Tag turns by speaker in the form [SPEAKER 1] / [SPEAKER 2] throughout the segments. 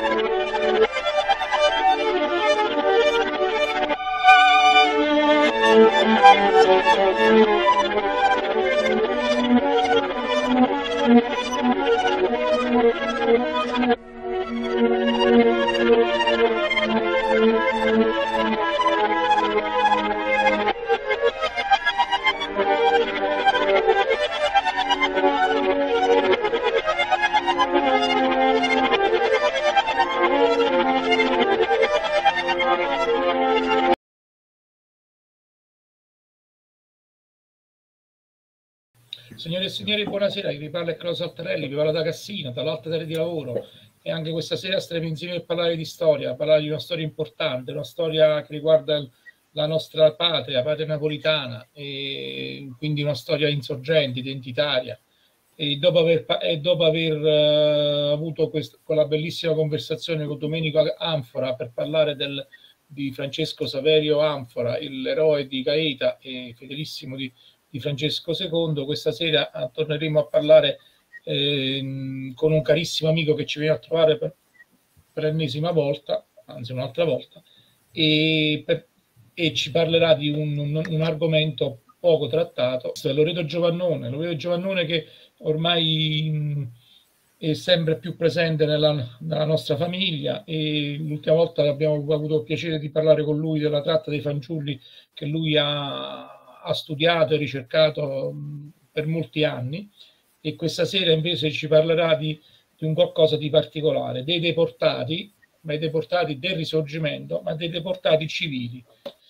[SPEAKER 1] Signore e signori, buonasera, vi parla Claudio Saltarelli, vi parlo da Cassino, dall'Alta Terra di Lavoro, e anche questa sera staremo insieme a parlare di storia, a parlare di una storia importante, una storia che riguarda la nostra patria napolitana, e quindi una storia insorgente, identitaria. E dopo aver avuto quella bellissima conversazione con Domenico Anfora per parlare di Francesco Saverio Anfora, l'eroe di Gaeta e fedelissimo di Francesco II, questa sera torneremo a parlare con un carissimo amico che ci viene a trovare per l'ennesima volta, anzi un'altra volta, e ci parlerà di un argomento poco trattato. Loreto Giovannone che ormai è sempre più presente nella nostra famiglia, e l'ultima volta abbiamo avuto il piacere di parlare con lui della tratta dei fanciulli che lui ha studiato e ricercato per molti anni, e questa sera invece ci parlerà di un qualcosa di particolare, dei deportati, ma i deportati del Risorgimento, ma dei deportati civili.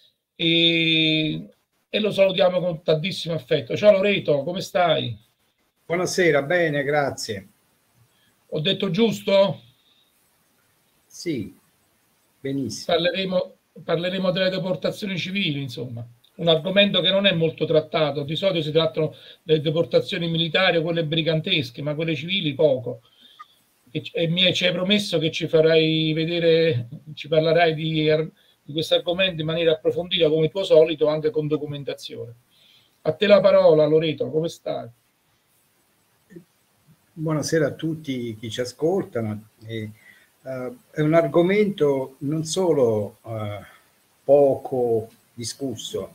[SPEAKER 1] E lo salutiamo con tantissimo affetto. Ciao Loreto, come stai?
[SPEAKER 2] Buonasera, bene, grazie.
[SPEAKER 1] Ho detto giusto?
[SPEAKER 2] Sì, benissimo.
[SPEAKER 1] Parleremo delle deportazioni civili, insomma. Un argomento che non è molto trattato. Di solito si trattano delle deportazioni militari o quelle brigantesche, ma quelle civili poco. E ci hai promesso che ci farai vedere, ci parlerai di questo argomento in maniera approfondita, come tuo solito, anche con documentazione. A te la parola, Loreto, come stai?
[SPEAKER 2] Buonasera a tutti chi ci ascoltano. È un argomento non solo poco discusso,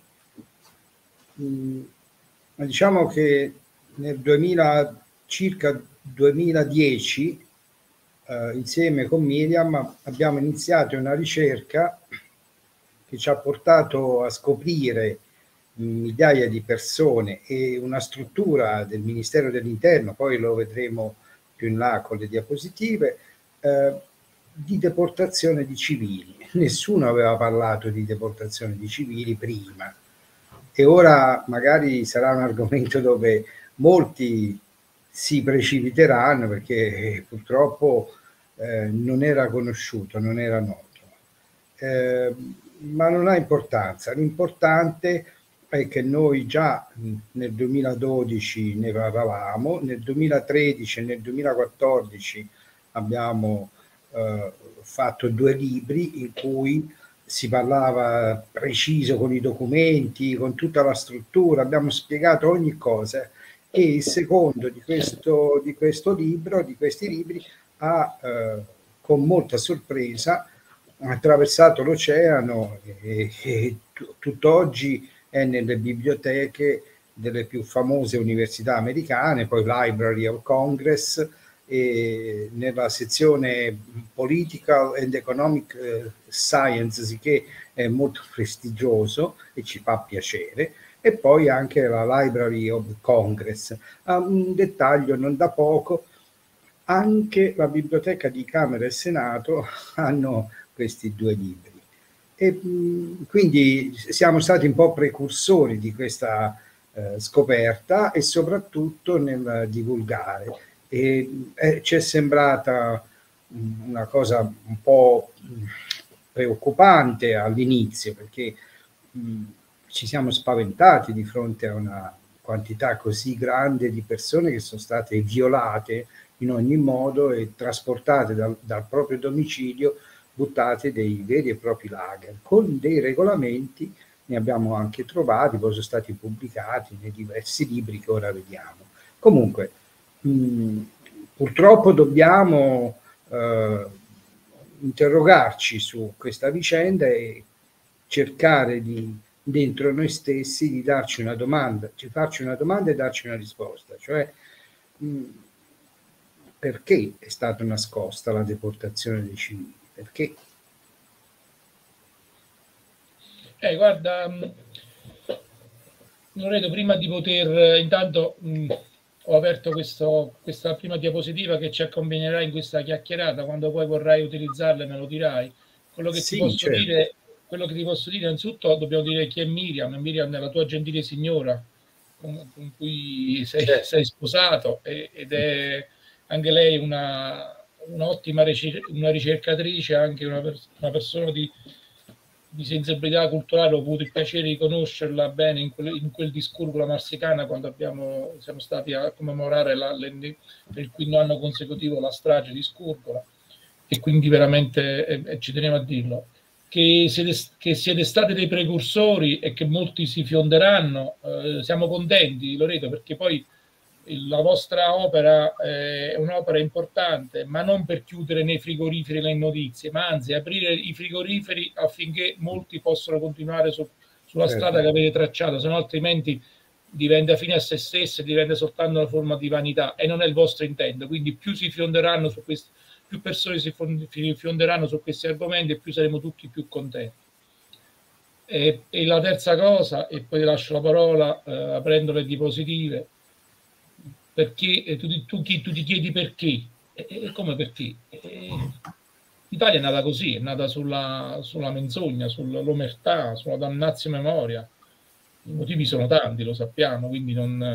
[SPEAKER 2] ma diciamo che nel circa 2010 insieme con Miriam abbiamo iniziato una ricerca che ci ha portato a scoprire migliaia di persone e una struttura del Ministero dell'Interno, poi lo vedremo più in là con le diapositive, di deportazione di civili. Nessuno aveva parlato di deportazione di civili prima, e ora magari sarà un argomento dove molti si precipiteranno, perché purtroppo non era conosciuto, non era noto. Ma non ha importanza. L'importante è che noi già nel 2012 ne parlavamo, nel 2013 e nel 2014 abbiamo fatto 2 libri in cui si parlava preciso con i documenti, con tutta la struttura, abbiamo spiegato ogni cosa, e il secondo di questi libri ha con molta sorpresa attraversato l'oceano e tutt'oggi è nelle biblioteche delle più famose università americane, poi Library of Congress, e nella sezione Political and Economic Sciences, che è molto prestigioso e ci fa piacere, e poi anche la Library of Congress. Un dettaglio non da poco: anche la biblioteca di Camera e Senato hanno questi 2 libri, e quindi siamo stati un po' precursori di questa scoperta, e soprattutto nel divulgare. E ci è sembrata una cosa un po' preoccupante all'inizio, perché ci siamo spaventati di fronte a una quantità così grande di persone che sono state violate in ogni modo e trasportate dal proprio domicilio, buttate dei veri e propri lager, con dei regolamenti. Ne abbiamo anche trovati, poi sono stati pubblicati nei diversi libri che ora vediamo. Comunque, purtroppo dobbiamo interrogarci su questa vicenda e cercare di, dentro noi stessi, di darci una domanda, di farci una domanda e darci una risposta, cioè perché è stata nascosta la deportazione dei civili? Perché?
[SPEAKER 1] Guarda, Loreto, prima di poter, intanto ho aperto questa prima diapositiva che ci accompagnerà in questa chiacchierata. Quando poi vorrai utilizzarla me lo dirai. Quello che ti posso dire, innanzitutto dobbiamo dire chi è Miriam. Miriam è la tua gentile signora con cui sei sposato, ed è anche lei un'ottima ricercatrice, anche una persona di sensibilità culturale. Ho avuto il piacere di conoscerla bene in quel discurso marsicana, quando siamo stati a commemorare per il quinto anno consecutivo la strage di Scurgola, e quindi veramente ci tenevo a dirlo. Che siete stati dei precursori e che molti si fionderanno, siamo contenti, Loreto, perché poi la vostra opera è un'opera importante, ma non per chiudere nei frigoriferi le notizie, ma anzi aprire i frigoriferi affinché molti possano continuare sulla strada che avete tracciato, se no altrimenti diventa fine a se stessa, diventa soltanto una forma di vanità, e non è il vostro intento. Quindi più si fionderanno su questi, più persone si fionderanno su questi argomenti, e più saremo tutti più contenti. E la terza cosa, e poi lascio la parola aprendo le diapositive, perché tu ti chiedi perché, e come perché? L'Italia è nata così, è nata sulla menzogna, sull'omertà, sulla damnazio memoria. I motivi sono tanti, lo sappiamo, quindi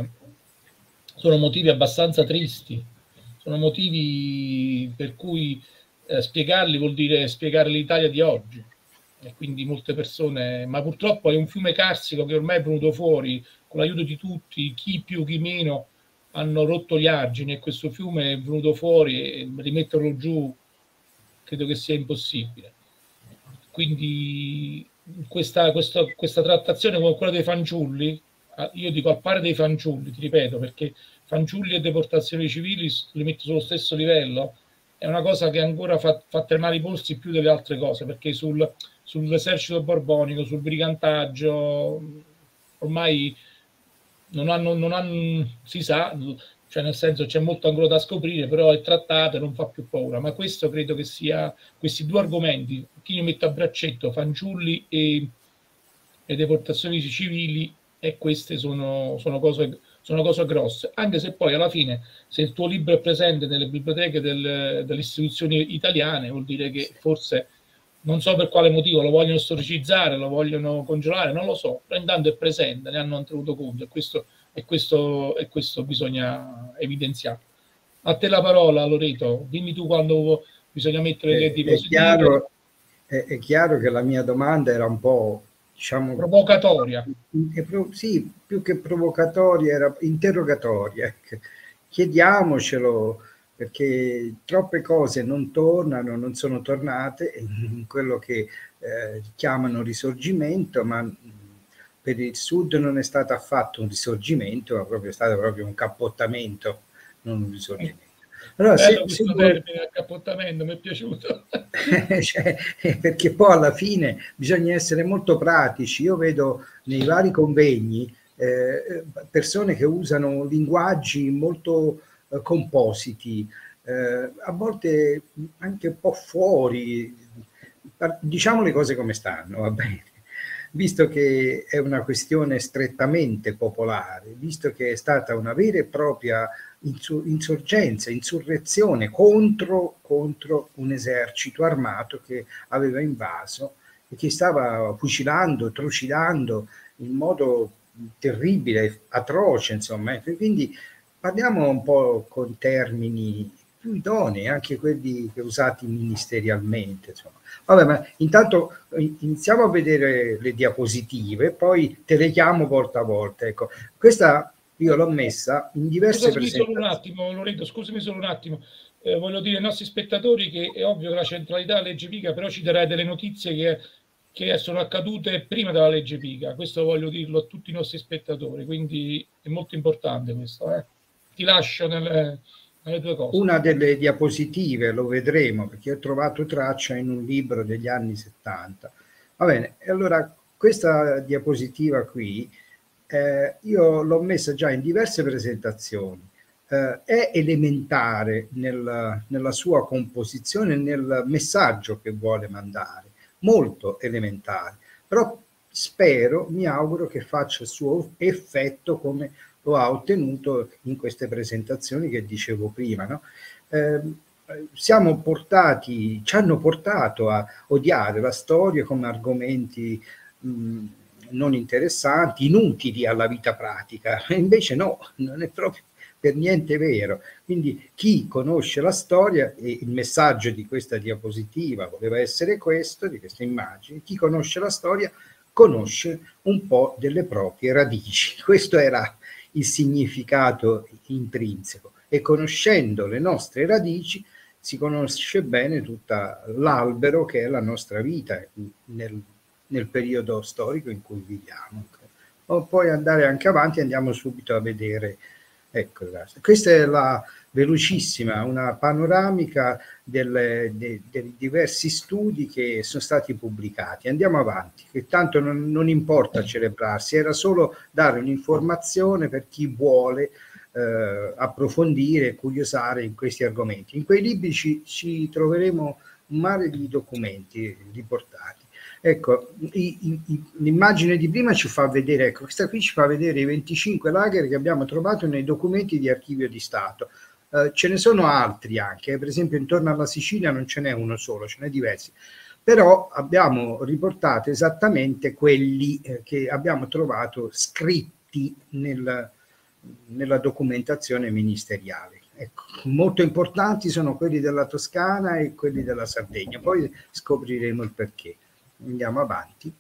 [SPEAKER 1] sono motivi abbastanza tristi, sono motivi per cui spiegarli vuol dire spiegare l'Italia di oggi. E quindi molte persone, ma purtroppo è un fiume carsico che ormai è venuto fuori con l'aiuto di tutti, chi più chi meno hanno rotto gli argini, e questo fiume è venuto fuori, e rimetterlo giù credo che sia impossibile. Quindi questa trattazione come quella dei fanciulli, io dico al pari dei fanciulli, ti ripeto, perché fanciulli e deportazioni civili li metto sullo stesso livello, è una cosa che ancora fa tremare i polsi più delle altre cose, perché sull'esercito borbonico, sul brigantaggio, ormai non hanno, si sa, cioè nel senso c'è molto ancora da scoprire, però è trattato e non fa più paura. Ma questo credo che sia, questi due argomenti, chi io metto a braccetto, fanciulli e deportazioni civili, e queste sono cose grosse, anche se poi alla fine, se il tuo libro è presente nelle biblioteche delle istituzioni italiane, vuol dire che forse, non so per quale motivo, lo vogliono storicizzare, lo vogliono congelare, non lo so, però intanto è presente, ne hanno tenuto conto, e questo bisogna evidenziare. A te la parola, Loreto, dimmi tu quando bisogna mettere le diapositive.
[SPEAKER 2] È chiaro che la mia domanda era un po', diciamo,
[SPEAKER 1] provocatoria.
[SPEAKER 2] Sì, più che provocatoria, era interrogatoria. Chiediamocelo, perché troppe cose non tornano, non sono tornate in quello che chiamano risorgimento, ma per il Sud non è stato affatto un risorgimento, ma è stato proprio un cappottamento, non un risorgimento.
[SPEAKER 1] Allora, bello questo termine, accappottamento, mi è piaciuto.
[SPEAKER 2] Cioè, perché poi alla fine bisogna essere molto pratici. Io vedo nei vari convegni persone che usano linguaggi molto compositi, a volte anche un po' fuori. Diciamo le cose come stanno, va bene? Visto che è una questione strettamente popolare, visto che è stata una vera e propria insorgenza, insurrezione contro un esercito armato che aveva invaso e che stava fucilando, trucidando in modo terribile, atroce, insomma. Quindi parliamo un po' con termini più idonei, anche quelli usati ministerialmente, insomma. Vabbè, ma intanto iniziamo a vedere le diapositive, poi te le chiamo volta a volta. Ecco, questa io l'ho messa in diverse presentazioni.
[SPEAKER 1] Solo un attimo, Loreto, scusami solo un attimo. Voglio dire ai nostri spettatori che è ovvio che la centralità della legge Pica, però ci darai delle notizie che sono accadute prima della legge Pica. Questo voglio dirlo a tutti i nostri spettatori, quindi è molto importante questo. Ti lascio le due cose.
[SPEAKER 2] Una delle diapositive, lo vedremo, perché ho trovato traccia in un libro degli anni 70. Va bene, e allora questa diapositiva qui, io l'ho messa già in diverse presentazioni. È elementare nella sua composizione, nel messaggio che vuole mandare, molto elementare, però spero, mi auguro che faccia il suo effetto come lo ha ottenuto in queste presentazioni che dicevo prima, no? Siamo portati, ci hanno portato a odiare la storia come argomenti non interessanti, inutili alla vita pratica, e invece no, non è proprio per niente vero. Quindi chi conosce la storia, e il messaggio di questa diapositiva voleva essere questo, di queste immagini, chi conosce la storia conosce un po' delle proprie radici. Questo era il significato intrinseco, e conoscendo le nostre radici si conosce bene tutta l'albero che è la nostra vita nel periodo storico in cui viviamo. O poi andare anche avanti, andiamo subito a vedere. Ecco, questa è la velocissima, una panoramica dei diversi studi che sono stati pubblicati. Andiamo avanti, che tanto non importa celebrarsi, era solo dare un'informazione per chi vuole approfondire e curiosare in questi argomenti. In quei libri ci troveremo un mare di documenti riportati. Ecco, l'immagine di prima ci fa vedere, ecco, questa qui ci fa vedere i 25 lager che abbiamo trovato nei documenti di Archivio di Stato. Ce ne sono altri anche, per esempio intorno alla Sicilia non ce n'è uno solo, ce n'è diversi, però abbiamo riportato esattamente quelli che abbiamo trovato scritti nella documentazione ministeriale. Ecco, molto importanti sono quelli della Toscana e quelli della Sardegna, poi scopriremo il perché. Andiamo avanti.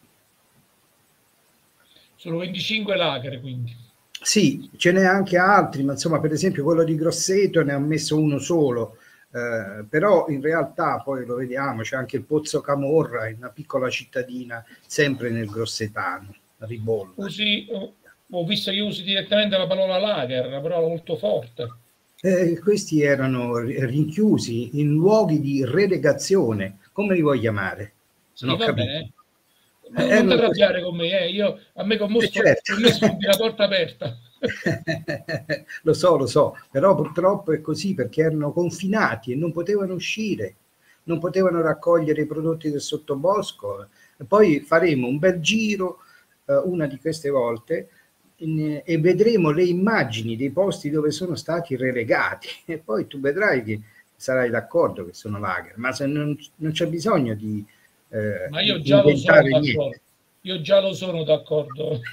[SPEAKER 1] Sono 25 lager, quindi.
[SPEAKER 2] Sì, ce n'è anche altri, ma insomma, per esempio quello di Grosseto ne ha messo uno solo, però in realtà poi lo vediamo, c'è anche il Pozzo Camorra, in una piccola cittadina sempre nel grossetano, Ribollo.
[SPEAKER 1] Ho visto che usi direttamente la parola lager, una parola molto forte.
[SPEAKER 2] Questi erano rinchiusi in luoghi di relegazione, come li vuoi chiamare?
[SPEAKER 1] Sì, non va bene. Non ti arrabbiare con me, a me con me sfondi la porta aperta.
[SPEAKER 2] Lo so, però purtroppo è così, perché erano confinati e non potevano uscire, non potevano raccogliere i prodotti del sottobosco. Poi faremo un bel giro una di queste volte e vedremo le immagini dei posti dove sono stati relegati, e poi tu vedrai che sarai d'accordo che sono lager, ma se non c'è bisogno di
[SPEAKER 1] ma io già lo sono d'accordo. Io già lo sono d'accordo.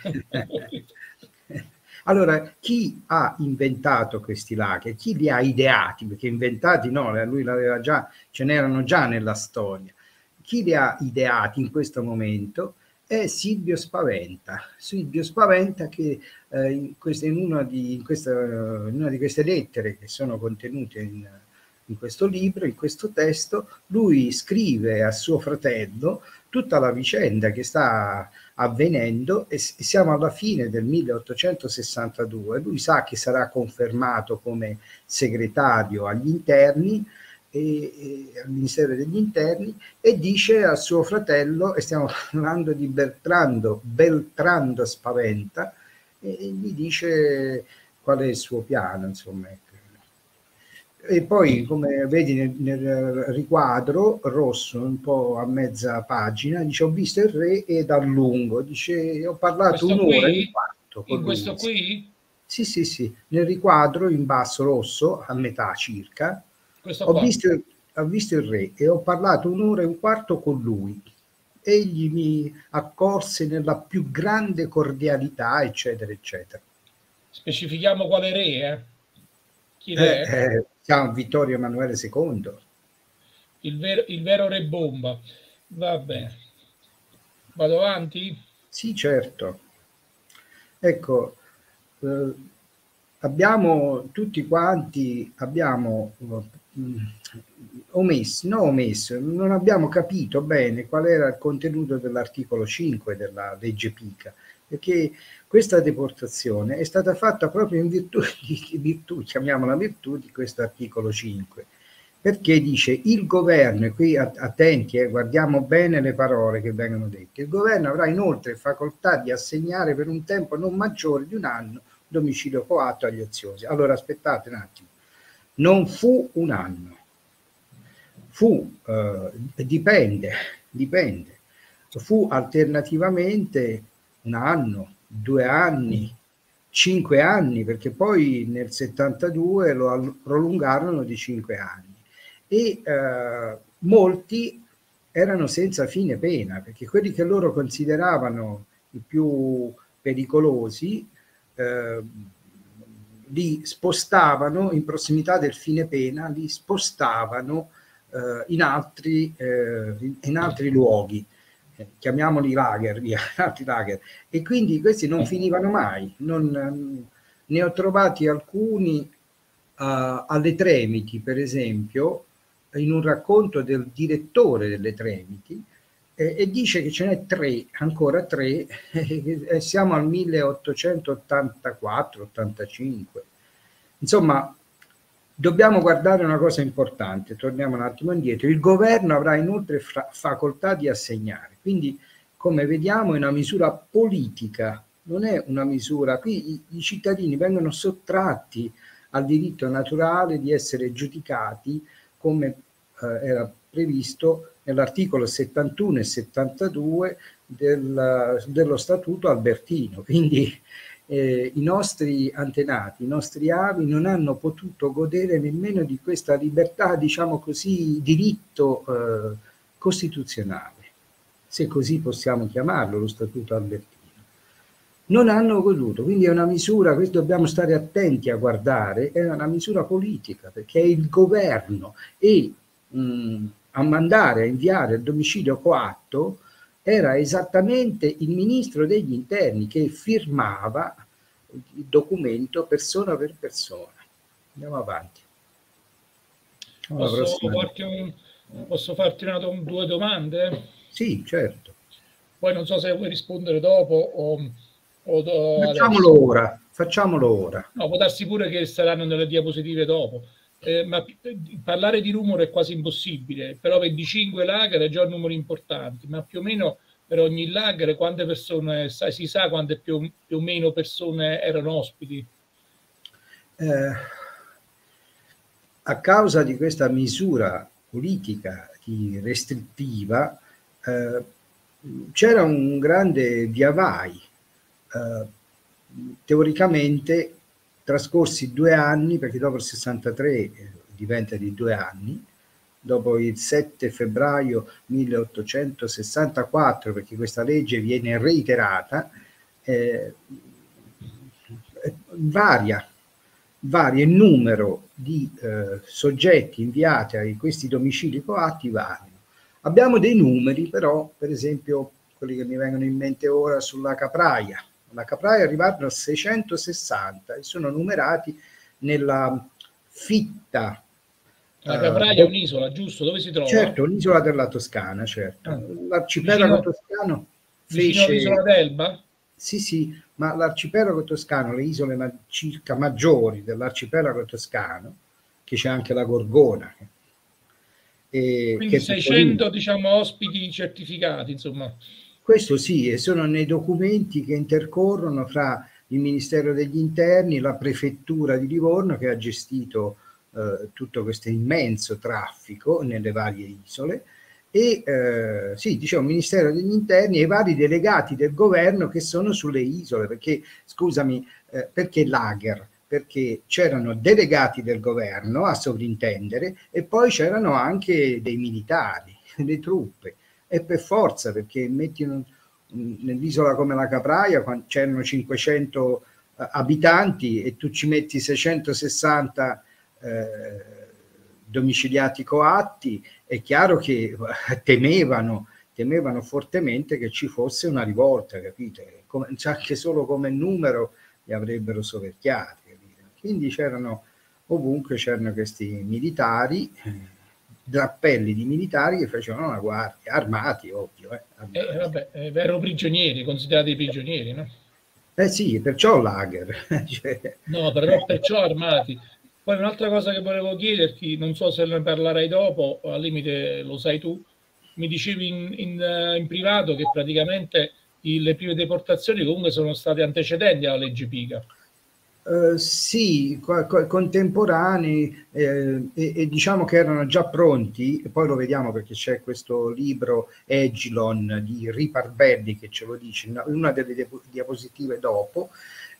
[SPEAKER 2] Allora, chi ha inventato questi lager? Chi li ha ideati? Perché inventati no, lui l'aveva già, ce n'erano già nella storia. Chi li ha ideati in questo momento è Silvio Spaventa. Silvio Spaventa che in una di queste lettere che sono contenute in questo libro, in questo testo, lui scrive a suo fratello tutta la vicenda che sta avvenendo, e siamo alla fine del 1862. Lui sa che sarà confermato come segretario agli interni al Ministero degli Interni, e dice a suo fratello, e stiamo parlando di Beltrando Spaventa, e gli dice qual è il suo piano, insomma. E poi, come vedi nel riquadro rosso, un po' a mezza pagina, dice: ho visto il re ed a lungo, dice, ho parlato un'ora e un quarto con
[SPEAKER 1] lui. Questo qui?
[SPEAKER 2] Sì, nel riquadro in basso rosso, a metà circa, ho visto il re e ho parlato un'ora e un quarto con lui. Egli mi accorse nella più grande cordialità, eccetera, eccetera.
[SPEAKER 1] Specifichiamo quale re, Chi è?
[SPEAKER 2] Siamo Vittorio Emanuele II.
[SPEAKER 1] Il vero re bomba. Va bene. Vado avanti?
[SPEAKER 2] Sì, certo. Ecco, abbiamo tutti quanti, non abbiamo capito bene qual era il contenuto dell'articolo 5 della legge Pica, perché questa deportazione è stata fatta proprio in virtù, chiamiamola virtù, di questo articolo 5, perché dice il governo, e qui attenti, guardiamo bene le parole che vengono dette, il governo avrà inoltre facoltà di assegnare per un tempo non maggiore di un anno domicilio coatto agli oziosi. Allora aspettate un attimo, non fu un anno, fu, dipende, fu alternativamente un anno, 2 anni, 5 anni, perché poi nel 72 lo prolungarono di 5 anni e molti erano senza fine pena, perché quelli che loro consideravano i più pericolosi li spostavano in prossimità del fine pena, li spostavano in altri luoghi, chiamiamoli lager, via, altri lager, e quindi questi non finivano mai. Ne ho trovati alcuni alle Tremiti, per esempio, in un racconto del direttore delle Tremiti, e dice che ce n'è 3, ancora 3, siamo al 1884-85. Insomma, dobbiamo guardare una cosa importante, torniamo un attimo indietro, il governo avrà inoltre facoltà di assegnare, quindi come vediamo è una misura politica, non è una misura, qui i cittadini vengono sottratti al diritto naturale di essere giudicati come era previsto nell'articolo 71 e 72 dello Statuto Albertino. Quindi i nostri antenati, i nostri avi non hanno potuto godere nemmeno di questa libertà, diciamo così, diritto costituzionale, se così possiamo chiamarlo, lo Statuto Albertino. Non hanno goduto, quindi è una misura, questo dobbiamo stare attenti a guardare, è una misura politica, perché è il governo e a mandare, a inviare il domicilio coatto era esattamente il ministro degli interni che firmava il documento persona per persona. Andiamo avanti.
[SPEAKER 1] Posso farti due domande?
[SPEAKER 2] Sì, certo.
[SPEAKER 1] Poi non so se vuoi rispondere dopo o
[SPEAKER 2] facciamolo ora. Facciamolo ora.
[SPEAKER 1] No, può darsi pure che saranno nelle diapositive dopo. Ma parlare di numero è quasi impossibile, però 25 lager è già un numero importante, ma più o meno per ogni lager quante persone, si sa quante più o meno persone erano ospiti?
[SPEAKER 2] A causa di questa misura politica restrittiva c'era un grande viavai. Teoricamente trascorsi 2 anni, perché dopo il 63 diventa di 2 anni, dopo il 7 febbraio 1864, perché questa legge viene reiterata, varia il numero di soggetti inviati a questi domicili coatti variano. Abbiamo dei numeri però, per esempio quelli che mi vengono in mente ora sulla Capraia. La Capraia arrivarono a 660 e sono numerati nella fitta.
[SPEAKER 1] La Capraia è un'isola, giusto? Dove si trova?
[SPEAKER 2] Certo, un'isola della Toscana, certo. L'arcipelago toscano
[SPEAKER 1] vicino all'isola d'Elba?
[SPEAKER 2] Sì, sì, ma l'arcipelago toscano, le isole circa maggiori dell'arcipelago toscano, che c'è anche la Gorgona.
[SPEAKER 1] Quindi che 600, diciamo, ospiti certificati, insomma.
[SPEAKER 2] Questo sì, e sono nei documenti che intercorrono fra il Ministero degli Interni, la Prefettura di Livorno, che ha gestito tutto questo immenso traffico nelle varie isole, e sì, diciamo, il Ministero degli Interni e i vari delegati del governo che sono sulle isole, perché, scusami, perché lager? Perché c'erano delegati del governo a sovrintendere e poi c'erano anche dei militari, le truppe, e per forza, perché metti nell'isola come la Capraia c'erano 500 abitanti e tu ci metti 660 domiciliati coatti, è chiaro che temevano fortemente che ci fosse una rivolta, capite? Anche solo come numero li avrebbero soverchiati, capite? Quindi ovunque c'erano questi militari drappelli di militari che facevano la guardia, armati, ovvio. Armati.
[SPEAKER 1] Vabbè, erano prigionieri, considerati prigionieri, no?
[SPEAKER 2] Sì, perciò lager. Cioè...
[SPEAKER 1] No, però perciò armati. Poi un'altra cosa che volevo chiederti, non so se ne parlerai dopo, al limite lo sai tu, mi dicevi in privato che praticamente le prime deportazioni comunque sono state antecedenti alla legge Pica.
[SPEAKER 2] Sì, contemporanei e diciamo che erano già pronti, e poi lo vediamo perché c'è questo libro Egilon di Riparbelli che ce lo dice in una delle diapositive dopo.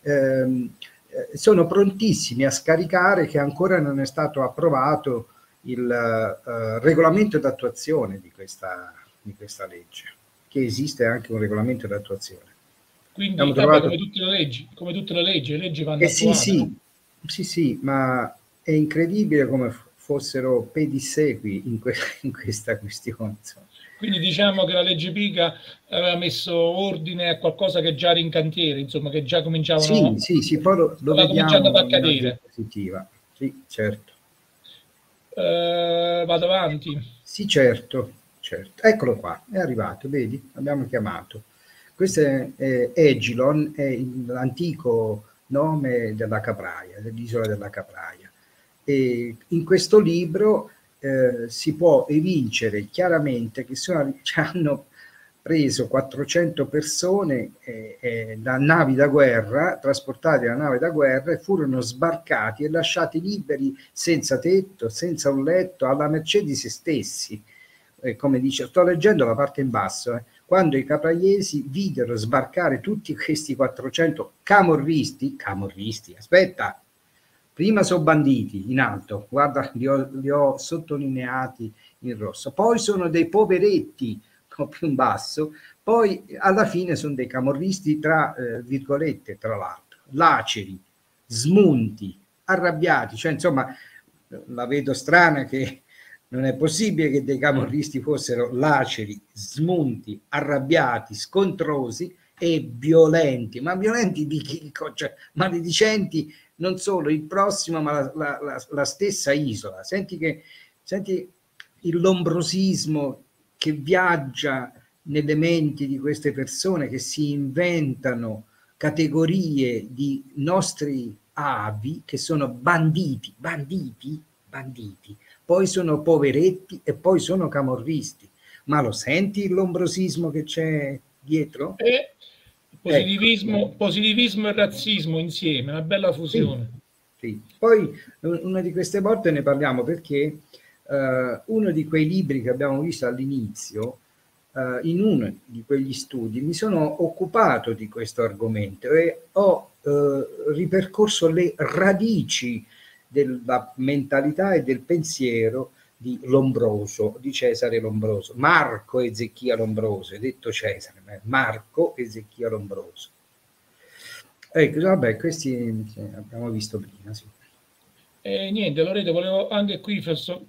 [SPEAKER 2] Sono prontissimi a scaricare, che ancora non è stato approvato il regolamento d'attuazione di questa legge, che esiste anche un regolamento d'attuazione.
[SPEAKER 1] Quindi, vabbè, come tutte le leggi vanno attuate.
[SPEAKER 2] Sì, no? Sì, ma è incredibile come fossero pedissequi in questa questione. Insomma.
[SPEAKER 1] Quindi diciamo che la legge Pica aveva messo ordine a qualcosa che già era in cantiere, insomma, che già cominciavano
[SPEAKER 2] sì, poi lo vediamo
[SPEAKER 1] ad accadere.
[SPEAKER 2] Positiva. Sì, certo.
[SPEAKER 1] Vado avanti.
[SPEAKER 2] Sì, certo. Eccolo qua, è arrivato, vedi? Abbiamo chiamato. Questo è Egilon, è l'antico nome della Capraia, dell'isola della Capraia. E in questo libro si può evincere chiaramente che hanno preso 400 persone da navi da guerra, trasportate da navi da guerra, e furono sbarcati e lasciati liberi, senza tetto, senza un letto, alla mercé di se stessi. Come dice, sto leggendo la parte in basso, quando i capraiesi videro sbarcare tutti questi 400 camorristi, aspetta, prima sono banditi in alto, guarda, li ho sottolineati in rosso, poi sono dei poveretti, un po' più in basso, poi alla fine sono dei camorristi tra virgolette, tra l'altro, laceri, smunti, arrabbiati, cioè insomma la vedo strana che non è possibile che dei camorristi fossero laceri, smunti, arrabbiati, scontrosi e violenti. Ma violenti di chi? Cioè, maledicenti non solo il prossimo, ma la stessa isola. Senti il lombrosismo che viaggia nelle menti di queste persone, che si inventano categorie di nostri avi che sono banditi, poi sono poveretti e poi sono camorristi. Ma lo senti il lombrosismo che c'è dietro?
[SPEAKER 1] Positivismo e razzismo insieme, una bella fusione.
[SPEAKER 2] Sì. Poi una di queste volte ne parliamo perché uno di quei libri che abbiamo visto all'inizio, in uno di quegli studi mi sono occupato di questo argomento e ho ripercorso le radici della mentalità e del pensiero di Lombroso, di Cesare Lombroso, Marco Ezechia Lombroso, è detto Cesare, ma è Marco Ezechia Lombroso. Ecco, vabbè, questi abbiamo visto prima, sì.
[SPEAKER 1] Niente, Loreto, volevo anche qui,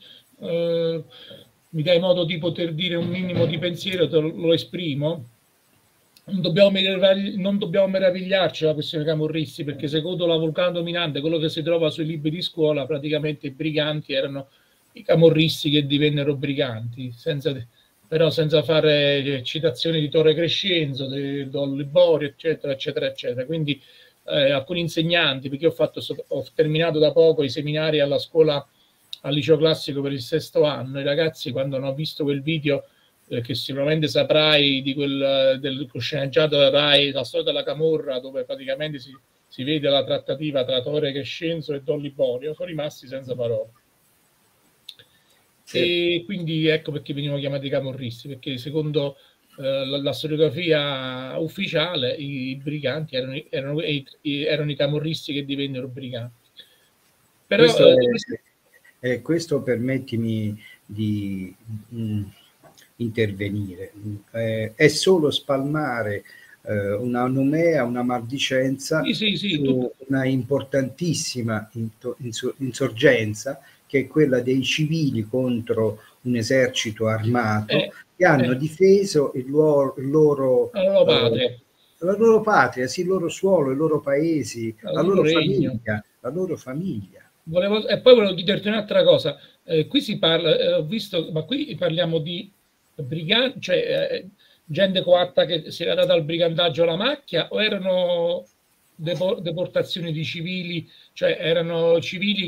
[SPEAKER 1] mi dai modo di poter dire un minimo di pensiero, lo esprimo. Non dobbiamo meravigliarci della questione camorristi, perché secondo la vulcana dominante, quello che si trova sui libri di scuola, praticamente i briganti erano i camorristi che divennero briganti, però senza fare citazioni di Torre Crescenzo, di Don Liborio, eccetera, eccetera, eccetera. Quindi alcuni insegnanti, perché ho terminato da poco i seminari alla scuola, al liceo classico per il 6º anno, i ragazzi quando hanno visto quel video che sicuramente saprai del sceneggiato della Rai, la storia della Camorra, dove praticamente si vede la trattativa tra Torre Crescenzo e Don Liborio, sono rimasti senza parole. Sì. E quindi ecco perché venivano chiamati camorristi, perché secondo la storiografia ufficiale i briganti erano i camorristi che divennero briganti. Però,
[SPEAKER 2] questo permettimi di intervenire, è solo spalmare una nomea, una maldicenza su una importantissima insorgenza, che è quella dei civili contro un esercito armato che hanno difeso la loro patria, sì, il loro suolo, i loro paesi, la loro famiglia.
[SPEAKER 1] E poi volevo chiederti un'altra cosa. Qui si parla, ho visto, ma qui parliamo di briganti, cioè gente coatta che si era data al brigantaggio alla macchia, o erano deportazioni di civili, cioè erano civili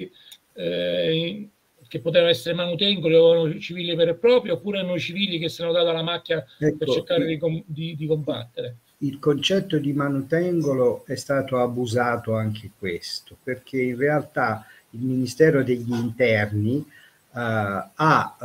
[SPEAKER 1] che potevano essere manutengoli o erano civili veri e propri, oppure erano civili che si erano dati alla macchia per
[SPEAKER 2] Ecco,
[SPEAKER 1] cercare di combattere?
[SPEAKER 2] il concetto di manutengolo è stato abusato anche questo, perché in realtà il Ministero degli Interni ha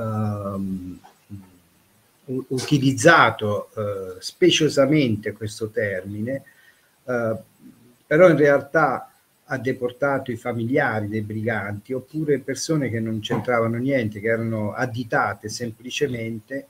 [SPEAKER 2] utilizzato speciosamente questo termine, però in realtà ha deportato i familiari dei briganti oppure persone che non c'entravano niente, che erano additate semplicemente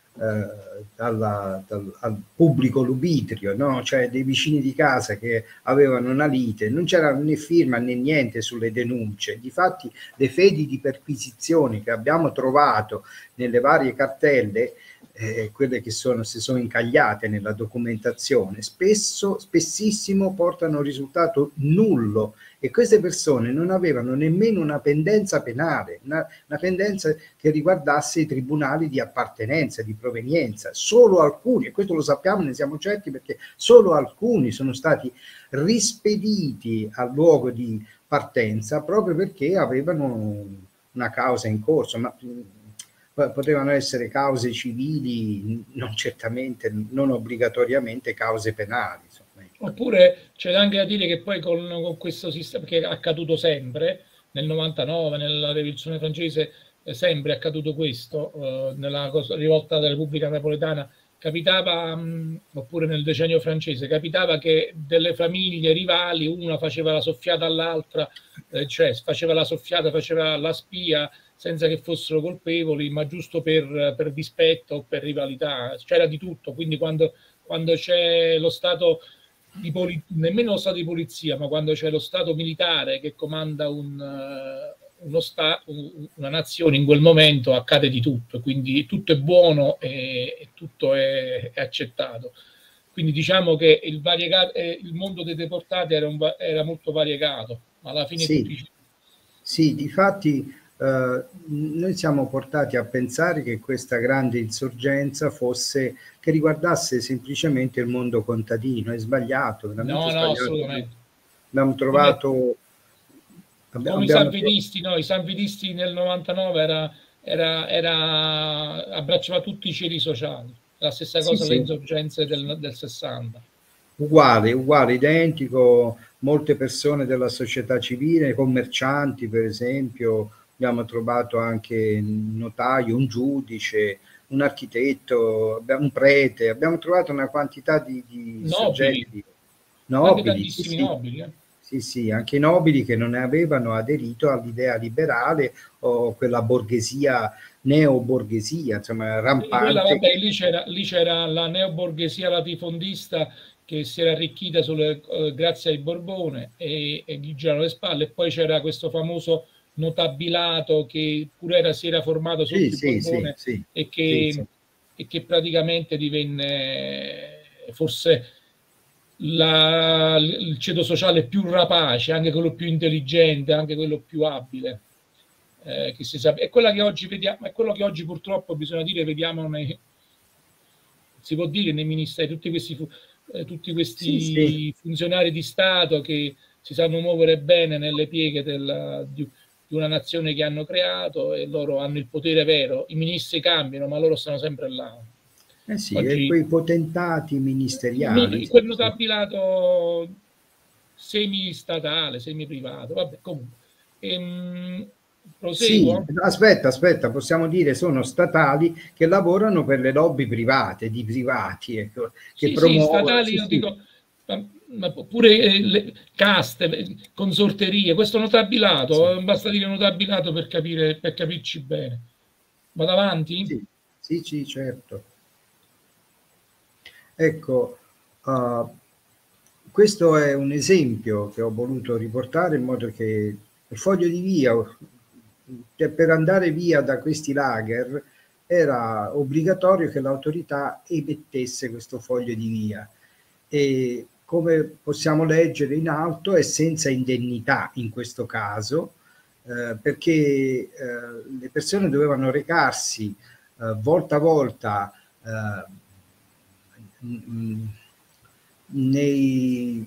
[SPEAKER 2] al pubblico lubitrio, no? Cioè dei vicini di casa che avevano una lite, non c'era né firma né niente sulle denunce. Difatti le fedi di perquisizione che abbiamo trovato nelle varie cartelle, quelle che si sono incagliate nella documentazione, spessissimo portano un risultato nullo, e queste persone non avevano nemmeno una pendenza penale, una pendenza che riguardasse i tribunali di appartenenza, di provenienza. Solo alcuni, e questo lo sappiamo, ne siamo certi, perché solo alcuni sono stati rispediti al luogo di partenza proprio perché avevano una causa in corso, ma potevano essere cause civili, non certamente, non obbligatoriamente cause penali.
[SPEAKER 1] Oppure c'è anche da dire che poi con questo sistema, che è accaduto sempre, nel 99, nella rivoluzione francese, sempre è accaduto questo, nella rivolta della Repubblica Napoletana, capitava, oppure nel decennio francese, capitava che delle famiglie rivali, una faceva la soffiata all'altra, cioè faceva la soffiata, faceva la spia, senza che fossero colpevoli, ma giusto per dispetto o per rivalità. C'era di tutto, quindi quando c'è lo Stato nemmeno lo Stato di polizia, ma quando c'è lo Stato militare che comanda una nazione, in quel momento accade di tutto, quindi tutto è buono e tutto è accettato. Quindi diciamo che il mondo dei deportati era molto variegato, ma alla fine
[SPEAKER 2] sì,
[SPEAKER 1] tutti...
[SPEAKER 2] Sì, difatti noi siamo portati a pensare che questa grande insorgenza che riguardasse semplicemente il mondo contadino. È sbagliato, veramente
[SPEAKER 1] No,
[SPEAKER 2] sbagliato.
[SPEAKER 1] assolutamente.
[SPEAKER 2] Abbiamo trovato...
[SPEAKER 1] Come i salvidisti, no? I salvidisti nel 99 abbracciava tutti i ceti sociali. La stessa cosa le insorgenze del 60.
[SPEAKER 2] Uguale, identico. Molte persone della società civile, commercianti per esempio, abbiamo trovato anche un notaio, un giudice, un architetto, un prete, abbiamo trovato una quantità di soggetti nobili,
[SPEAKER 1] anche tantissimi nobili.
[SPEAKER 2] Sì, anche i nobili che non avevano aderito all'idea liberale o quella borghesia, neoborghesia, insomma, rampante.
[SPEAKER 1] Lì c'era la neoborghesia latifondista che si era arricchita grazie ai Borbone e gli giravano le spalle, e poi c'era questo famoso notabilato che pure si era formato sotto il Borbone e che praticamente divenne forse il ceto sociale più rapace, anche quello più intelligente, anche quello più abile. Che si sa, è quella che oggi vediamo, è quello che oggi purtroppo bisogna dire, vediamo si può dire nei ministeri, tutti questi funzionari di Stato che si sanno muovere bene nelle pieghe di una nazione che hanno creato, e loro hanno il potere vero. I ministri cambiano, ma loro stanno sempre là.
[SPEAKER 2] Sì, oggi, e quei potentati ministeriali.
[SPEAKER 1] Quel notabilato semi-statale, semi-privato, vabbè, comunque. Proseguo?
[SPEAKER 2] Sì, aspetta, possiamo dire sono statali che lavorano per le lobby private, di privati, ecco, che promuovono...
[SPEAKER 1] statali, io dico, ma pure le caste, consorterie, questo notabilato, basta dire notabilato per capirci bene. Vado avanti?
[SPEAKER 2] Sì, certo. Ecco, questo è un esempio che ho voluto riportare in modo che il foglio di via, per andare via da questi lager, era obbligatorio che l'autorità emettesse questo foglio di via. E come possiamo leggere in alto è senza indennità in questo caso, perché le persone dovevano recarsi volta a volta nei,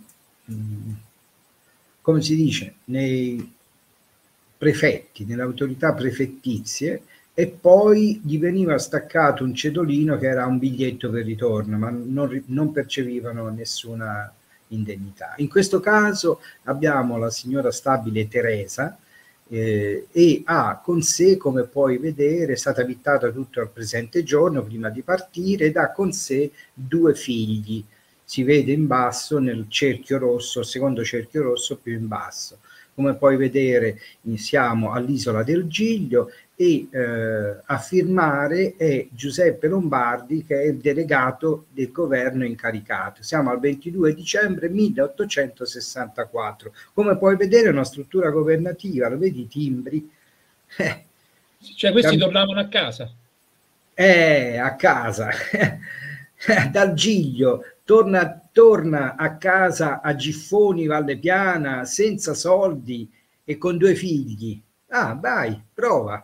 [SPEAKER 2] come si dice, nei prefetti, nelle autorità prefettizie, e poi gli veniva staccato un cedolino che era un biglietto per ritorno, ma non percepivano nessuna indennità. In questo caso abbiamo la signora Stabile Teresa, e ha con sé, come puoi vedere, è stata vittata tutto al presente giorno prima di partire, ed ha con sé 2 figli. Si vede in basso nel cerchio rosso, il secondo cerchio rosso più in basso. Come puoi vedere, siamo all'Isola del Giglio, e a firmare è Giuseppe Lombardi, che è il delegato del governo incaricato. Siamo al 22 dicembre 1864. Come puoi vedere è una struttura governativa, lo vedi i timbri?
[SPEAKER 1] Cioè questi tornavano a casa?
[SPEAKER 2] A casa. Dal Giglio torna a casa a Giffoni, Valle Piana, senza soldi e con 2 figli. Ah, vai, prova.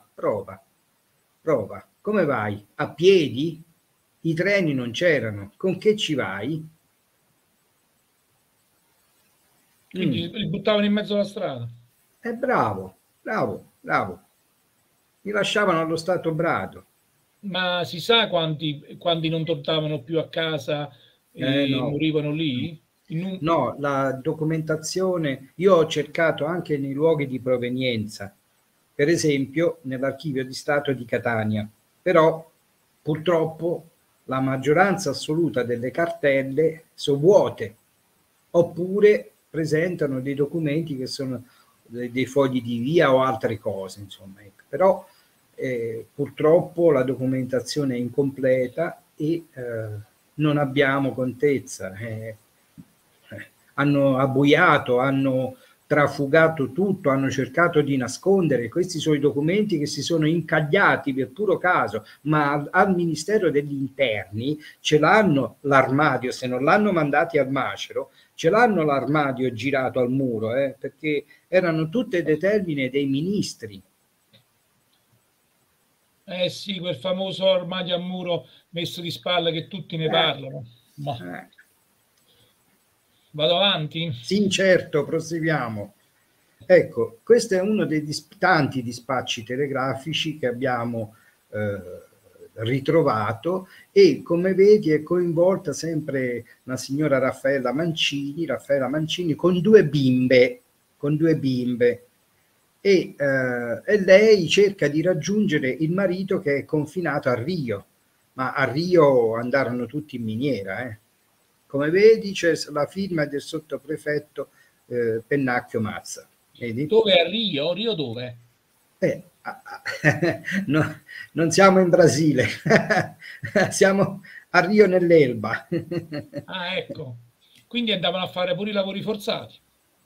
[SPEAKER 2] Come vai? A piedi? I treni non c'erano. Con che ci vai?
[SPEAKER 1] Quindi li buttavano in mezzo alla strada?
[SPEAKER 2] Bravo. Li lasciavano allo stato brado.
[SPEAKER 1] Ma si sa quanti non tornavano più a casa e
[SPEAKER 2] No.
[SPEAKER 1] morivano lì?
[SPEAKER 2] No, la documentazione, io ho cercato anche nei luoghi di provenienza, per esempio nell'archivio di Stato di Catania, però purtroppo la maggioranza assoluta delle cartelle sono vuote, oppure presentano dei documenti che sono dei fogli di via o altre cose, insomma. Però purtroppo la documentazione è incompleta e non abbiamo contezza. Hanno abbuiato, hanno trafugato tutto, hanno cercato di nascondere. Questi sono i documenti che si sono incagliati per puro caso, ma al Ministero degli Interni ce l'hanno l'armadio, se non l'hanno mandati al macero, ce l'hanno l'armadio girato al muro, perché erano tutte determine dei ministri.
[SPEAKER 1] Sì, quel famoso armadio a muro messo di spalle che tutti ne parlano. Ma vado avanti?
[SPEAKER 2] Sì, certo, proseguiamo. Ecco, questo è uno dei tanti dispacci telegrafici che abbiamo ritrovato, e come vedi è coinvolta sempre la signora Raffaella Mancini con due bimbe, e lei cerca di raggiungere il marito che è confinato a Rio, ma a Rio andarono tutti in miniera. Come vedi c'è la firma del sottoprefetto Pennacchio Mazza. Vedi?
[SPEAKER 1] Dove a Rio? Rio dove?
[SPEAKER 2] No, non siamo in Brasile, siamo a Rio nell'Elba.
[SPEAKER 1] Ah, ecco. Quindi andavano a fare pure i lavori forzati.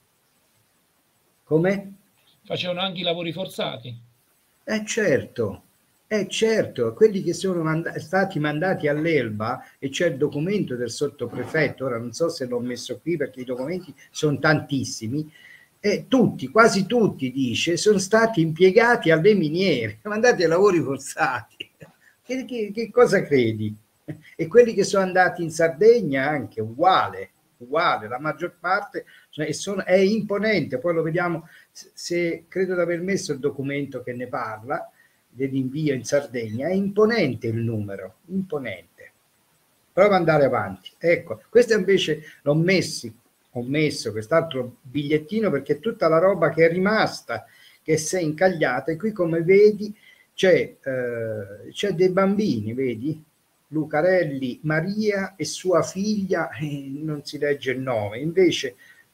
[SPEAKER 2] Come?
[SPEAKER 1] Facevano anche i lavori forzati.
[SPEAKER 2] Certo, quelli che sono stati mandati all'Elba, e c'è il documento del sottoprefetto, ora non so se l'ho messo qui perché i documenti sono tantissimi, e quasi tutti, dice, sono stati impiegati alle miniere, mandati ai lavori forzati. Che cosa credi? E quelli che sono andati in Sardegna anche, uguale, la maggior parte è imponente. Poi lo vediamo, se credo di aver messo il documento che ne parla dell'invio in Sardegna, è imponente il numero, imponente. Prova ad andare avanti. Ecco, questo invece ho messo quest'altro bigliettino perché è tutta la roba che è rimasta, che si è incagliata, e qui come vedi c'è dei bambini, vedi? Lucarelli Maria e sua figlia, non si legge il nome, invece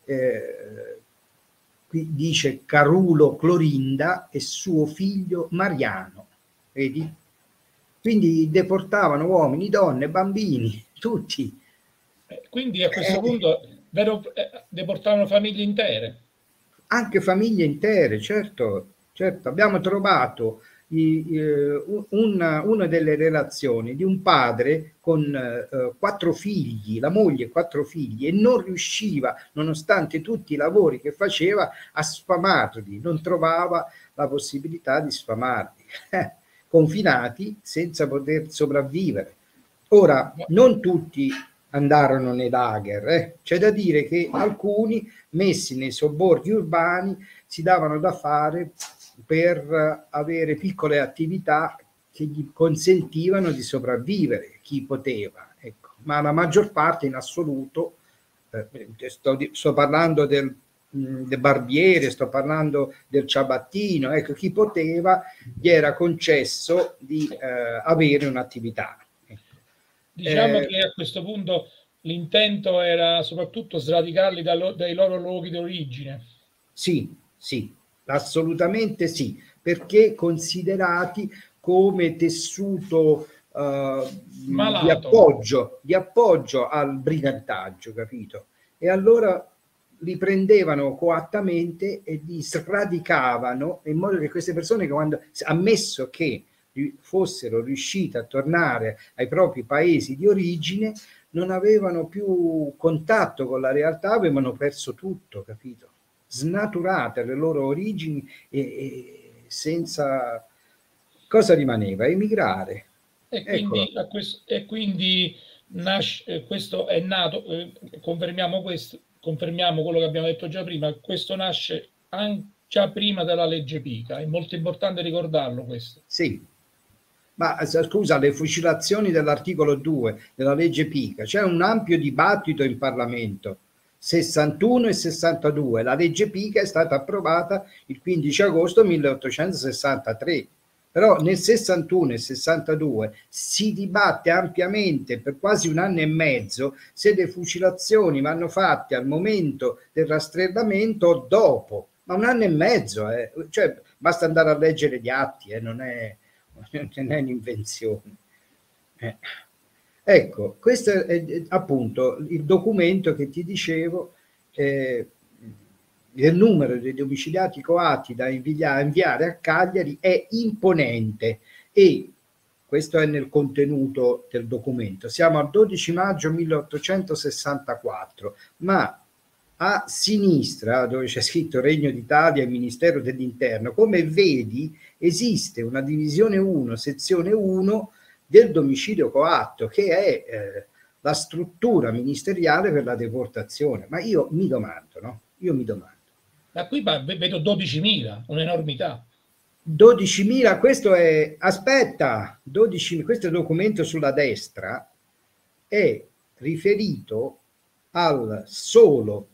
[SPEAKER 2] qui dice Carulo Clorinda e suo figlio Mariano, vedi? Quindi deportavano uomini, donne, bambini, tutti.
[SPEAKER 1] Quindi a questo punto deportavano famiglie intere.
[SPEAKER 2] Anche famiglie intere, certo. Abbiamo trovato una delle relazioni di un padre con 4 figli, la moglie e 4 figli, e non riusciva, nonostante tutti i lavori che faceva, a sfamarli, non trovava la possibilità di sfamarli, confinati senza poter sopravvivere. Ora, non tutti andarono nei lager, c'è da dire che alcuni, messi nei sobborghi urbani, si davano da fare per avere piccole attività che gli consentivano di sopravvivere, chi poteva, ecco. Ma la maggior parte in assoluto, sto parlando del barbiere, sto parlando del ciabattino, ecco, chi poteva gli era concesso di avere un'attività. Ecco.
[SPEAKER 1] Diciamo che a questo punto l'intento era soprattutto sradicarli dai loro luoghi d'origine.
[SPEAKER 2] Sì, sì, assolutamente sì, perché considerati come tessuto di appoggio al brigantaggio, capito? E allora li prendevano coattamente e li sradicavano in modo che queste persone, quando, ammesso che fossero riuscite a tornare ai propri paesi di origine, non avevano più contatto con la realtà, avevano perso tutto, capito? Snaturate le loro origini e senza... Cosa rimaneva? Emigrare.
[SPEAKER 1] E quindi nasce, questo è nato, confermiamo quello che abbiamo detto già prima, questo nasce già prima della legge Pica, è molto importante ricordarlo questo.
[SPEAKER 2] Sì, ma scusa, le fucilazioni dell'articolo 2 della legge Pica, c'è un ampio dibattito in Parlamento, 61 e 62, la legge Pica è stata approvata il 15 agosto 1863. Però nel 61 e 62 si dibatte ampiamente per quasi un anno e mezzo se le fucilazioni vanno fatte al momento del rastrellamento o dopo, ma un anno e mezzo, cioè basta andare a leggere gli atti, non è un'invenzione. Ecco, questo è appunto il documento che ti dicevo, il numero dei domiciliati coatti da inviare a Cagliari è imponente e questo è nel contenuto del documento. Siamo al 12 maggio 1864, ma a sinistra, dove c'è scritto Regno d'Italia e Ministero dell'Interno, come vedi esiste una divisione 1, sezione 1 del domicilio coatto, che è la struttura ministeriale per la deportazione. Ma io mi domando, no? Io mi domando.
[SPEAKER 1] Da qui vedo 12.000, un'enormità.
[SPEAKER 2] 12.000, questo è, aspetta, 12, questo documento sulla destra è riferito al solo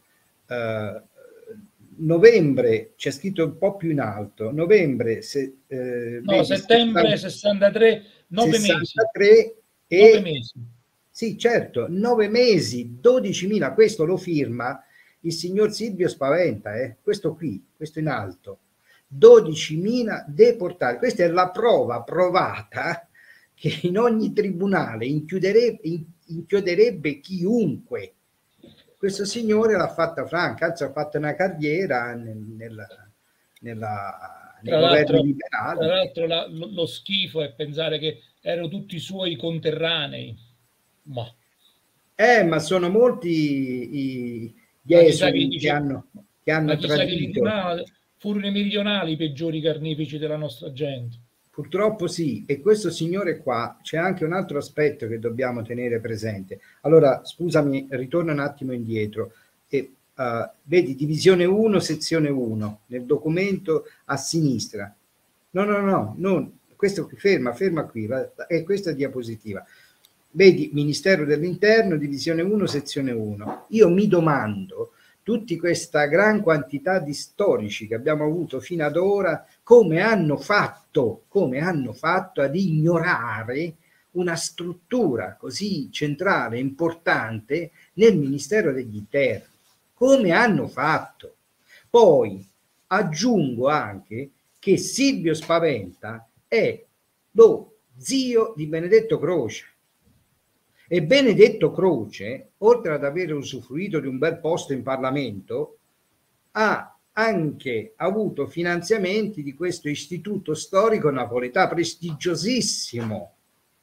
[SPEAKER 2] novembre, c'è scritto un po' più in alto, novembre,
[SPEAKER 1] no, settembre 63, 9
[SPEAKER 2] 63
[SPEAKER 1] mesi.
[SPEAKER 2] E
[SPEAKER 1] 9 mesi.
[SPEAKER 2] Sì, certo, 9 mesi, 12.000, questo lo firma il signor Silvio Spaventa, questo qui, questo in alto, 12.000 deportati. Questa è la prova provata che in ogni tribunale inchioderebbe chiunque. Questo signore l'ha fatta franca, anzi ha fatto una carriera nei governi liberali.
[SPEAKER 1] Tra l'altro lo schifo è pensare che erano tutti suoi conterranei.
[SPEAKER 2] Ma sono molti gli esuli che hanno tradito.
[SPEAKER 1] Furono i meridionali i peggiori carnefici della nostra gente.
[SPEAKER 2] Purtroppo sì, e questo signore qua, c'è anche un altro aspetto che dobbiamo tenere presente. Allora, scusami, ritorno un attimo indietro. Vedi, divisione 1, sezione 1, nel documento a sinistra. No, questo qui, ferma qui, è questa diapositiva. Vedi, Ministero dell'Interno, divisione 1, sezione 1. Io mi domando, tutti questa gran quantità di storici che abbiamo avuto fino ad ora, come hanno fatto ad ignorare una struttura così centrale, importante nel Ministero degli Interni? Come hanno fatto? Poi aggiungo anche che Silvio Spaventa è lo zio di Benedetto Croce. E Benedetto Croce, oltre ad aver usufruito di un bel posto in Parlamento, ha anche avuto finanziamenti di questo istituto storico napoletano prestigiosissimo,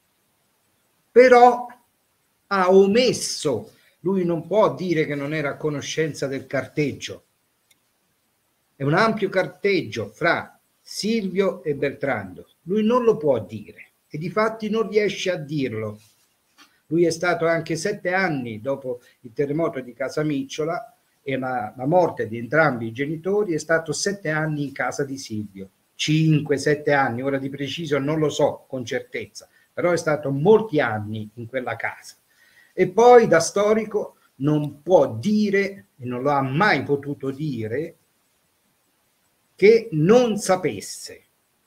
[SPEAKER 2] però ha omesso, lui non può dire che non era a conoscenza del carteggio, è un ampio carteggio fra Silvio e Bertrando, lui non lo può dire e difatti non riesce a dirlo. Lui è stato anche 7 anni dopo il terremoto di Casamicciola e la morte di entrambi i genitori, è stato 7 anni in casa di Silvio, 5-7 anni, ora di preciso non lo so con certezza, però è stato molti anni in quella casa. E poi da storico non può dire, e non lo ha mai potuto dire, che non sapesse.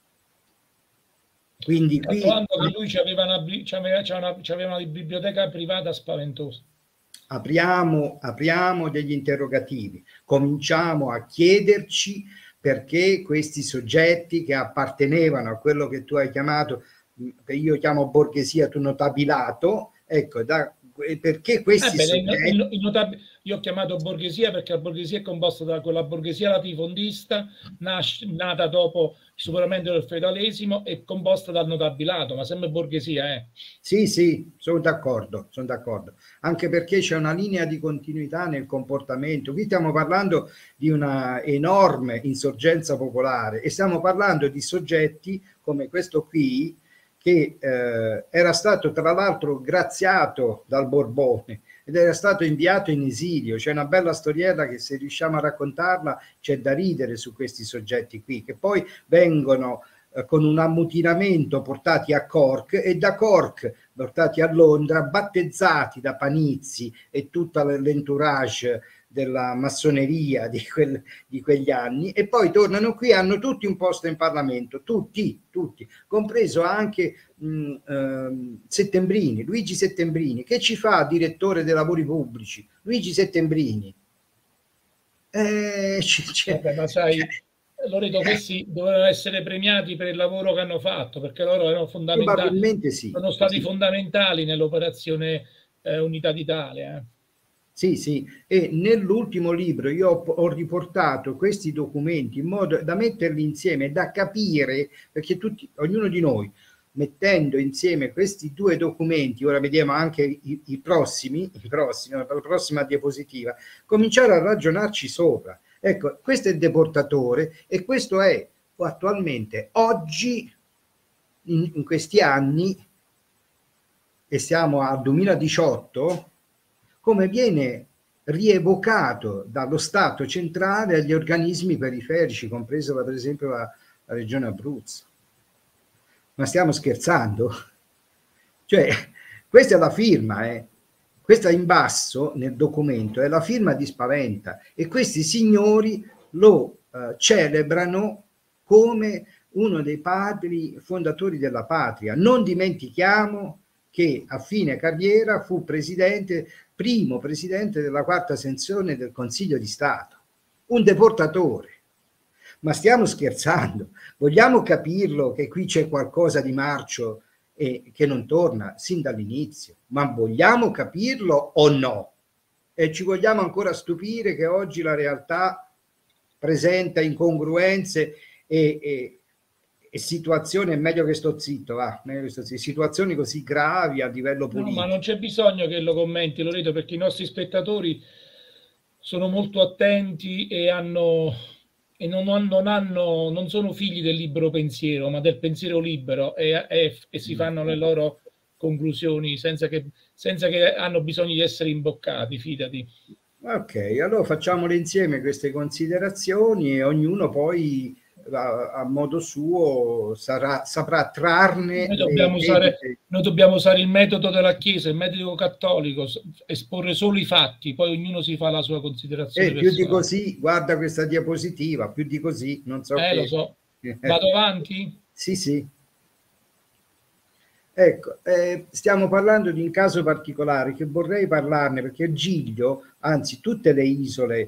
[SPEAKER 2] Quindi qui
[SPEAKER 1] che lui aveva una biblioteca privata spaventosa.
[SPEAKER 2] Apriamo degli interrogativi, cominciamo a chiederci perché questi soggetti che appartenevano a quello che tu hai chiamato, che io chiamo borghesia, tu notabilato, ecco, perché questi soggetti...
[SPEAKER 1] Io ho chiamato borghesia perché la borghesia è composta da quella borghesia latifondista nata dopo il superamento del feudalesimo e composta dal notabilato, ma sempre borghesia.
[SPEAKER 2] Sì, sì, sono d'accordo, anche perché c'è una linea di continuità nel comportamento. Qui stiamo parlando di una enorme insorgenza popolare e stiamo parlando di soggetti come questo qui, che era stato tra l'altro graziato dal Borbone ed era stato inviato in esilio. C'è una bella storiella che, se riusciamo a raccontarla, c'è da ridere su questi soggetti qui, che poi vengono con un ammutinamento portati a Cork e da Cork portati a Londra, battezzati da Panizzi e tutta l'entourage della massoneria di quegli anni, e poi tornano qui, hanno tutti un posto in Parlamento, tutti, compreso anche Settembrini, Luigi Settembrini, che ci fa direttore dei lavori pubblici, Luigi Settembrini.
[SPEAKER 1] Ma sai, Loreto, questi dovevano essere premiati per il lavoro che hanno fatto, perché loro erano fondamentali.
[SPEAKER 2] Probabilmente sì.
[SPEAKER 1] Sono stati fondamentali nell'operazione Unità d'Italia.
[SPEAKER 2] Sì, sì, e nell'ultimo libro io ho riportato questi documenti in modo da metterli insieme, da capire, perché ognuno di noi, mettendo insieme questi due documenti, ora vediamo anche i prossimi, la prossima diapositiva, cominciare a ragionarci sopra. Ecco, questo è il deportatore e questo è attualmente, oggi, in questi anni, e siamo al 2018, come viene rievocato dallo Stato centrale agli organismi periferici, compresa per esempio la regione Abruzzo. Ma stiamo scherzando? Cioè, questa è la firma, questa in basso nel documento è la firma di Spaventa, e questi signori lo celebrano come uno dei padri fondatori della patria. Non dimentichiamo che a fine carriera fu primo presidente della quarta sezione del Consiglio di Stato, un deportatore. Ma stiamo scherzando? Vogliamo capirlo che qui c'è qualcosa di marcio e che non torna sin dall'inizio? Ma vogliamo capirlo o no? E ci vogliamo ancora stupire che oggi la realtà presenta incongruenze e situazioni, è meglio che sto zitto, situazioni così gravi a livello politico.
[SPEAKER 1] No, ma non c'è bisogno che lo commenti, Loreto, perché i nostri spettatori sono molto attenti e non sono figli del libero pensiero, ma del pensiero libero, e si fanno le loro conclusioni senza che hanno bisogno di essere imboccati, fidati.
[SPEAKER 2] Ok, allora facciamole insieme queste considerazioni e ognuno poi a modo suo saprà trarne.
[SPEAKER 1] Noi dobbiamo usare il metodo della Chiesa, il metodo cattolico, esporre solo i fatti, poi ognuno si fa la sua considerazione
[SPEAKER 2] più di così, guarda questa diapositiva, più di così non so
[SPEAKER 1] lo so. Vado avanti?
[SPEAKER 2] Sì. Ecco, stiamo parlando di un caso particolare che vorrei parlarne, perché Giglio, anzi tutte le isole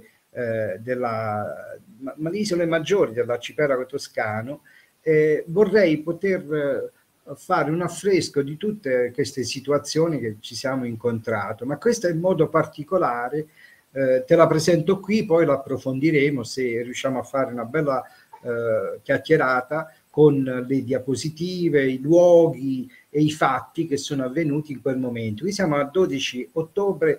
[SPEAKER 2] ma le isole maggiori dell'arcipelago toscano, vorrei poter fare un affresco di tutte queste situazioni che ci siamo incontrati, ma questo in modo particolare te la presento qui, poi la approfondiremo se riusciamo a fare una bella chiacchierata con le diapositive, i luoghi e i fatti che sono avvenuti in quel momento. Qui siamo al 12 ottobre,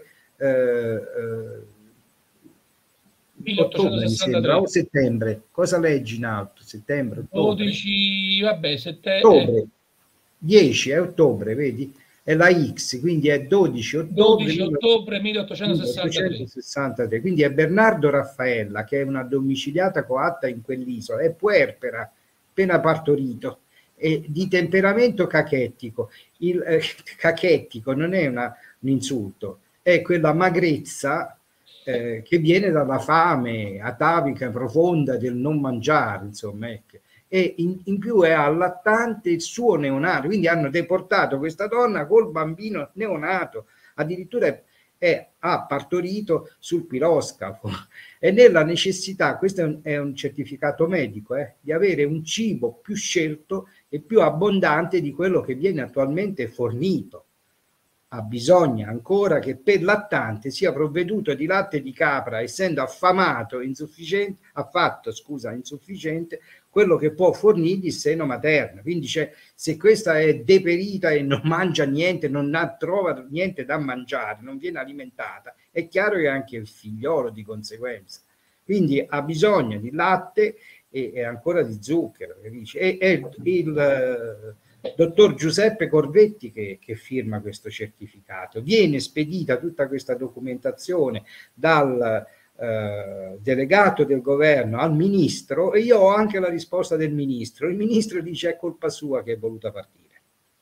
[SPEAKER 2] ottobre mi sembra, o settembre. Cosa leggi in alto? Settembre, ottobre?
[SPEAKER 1] 12, vabbè,
[SPEAKER 2] ottobre. 10 è ottobre, vedi? È la X, quindi è 12 ottobre,
[SPEAKER 1] 12 ottobre 1863.
[SPEAKER 2] Quindi è Bernardo Raffaella, che è una domiciliata coatta in quell'isola, è puerpera, appena partorito, e di temperamento cachettico. Il cachettico non è un insulto, è quella magrezza che viene dalla fame atavica profonda del non mangiare, insomma, ecco. E in più è allattante il suo neonato, quindi hanno deportato questa donna col bambino neonato, addirittura ha partorito sul piroscafo, e nella necessità, questo è un certificato medico, di avere un cibo più scelto e più abbondante di quello che viene attualmente fornito. Ha bisogno ancora che per lattante sia provveduto di latte di capra, essendo affamato insufficiente, insufficiente quello che può fornirgli il seno materno. Quindi se questa è deperita e non mangia niente, trova niente da mangiare, non viene alimentata, è chiaro che anche il figliolo di conseguenza. Quindi ha bisogno di latte e ancora di zucchero. È il dottor Giuseppe Corvetti che firma questo certificato. Viene spedita tutta questa documentazione dal delegato del governo al ministro, e io ho anche la risposta del ministro. Il ministro dice: è colpa sua che è voluta partire.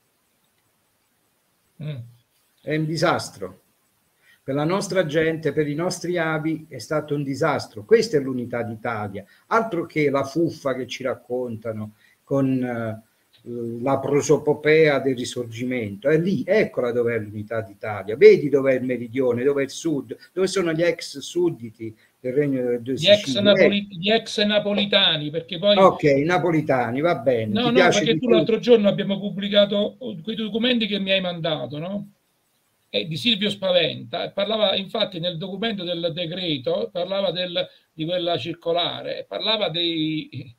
[SPEAKER 2] È un disastro per la nostra gente, per i nostri avi, è stato un disastro. Questa è l'unità d'Italia, altro che la fuffa che ci raccontano con la prosopopea del risorgimento. È lì, eccola dov'è l'unità d'Italia. Vedi dov'è il meridione, dov'è il sud, dove sono gli ex sudditi del Regno delle Due Sicilie.
[SPEAKER 1] Gli ex napolitani, perché poi...
[SPEAKER 2] Ok, napolitani, va bene.
[SPEAKER 1] No, perché tu l'altro giorno abbiamo pubblicato quei documenti che mi hai mandato, no? Di Silvio Spaventa, parlava infatti nel documento del decreto, parlava di quella circolare, parlava di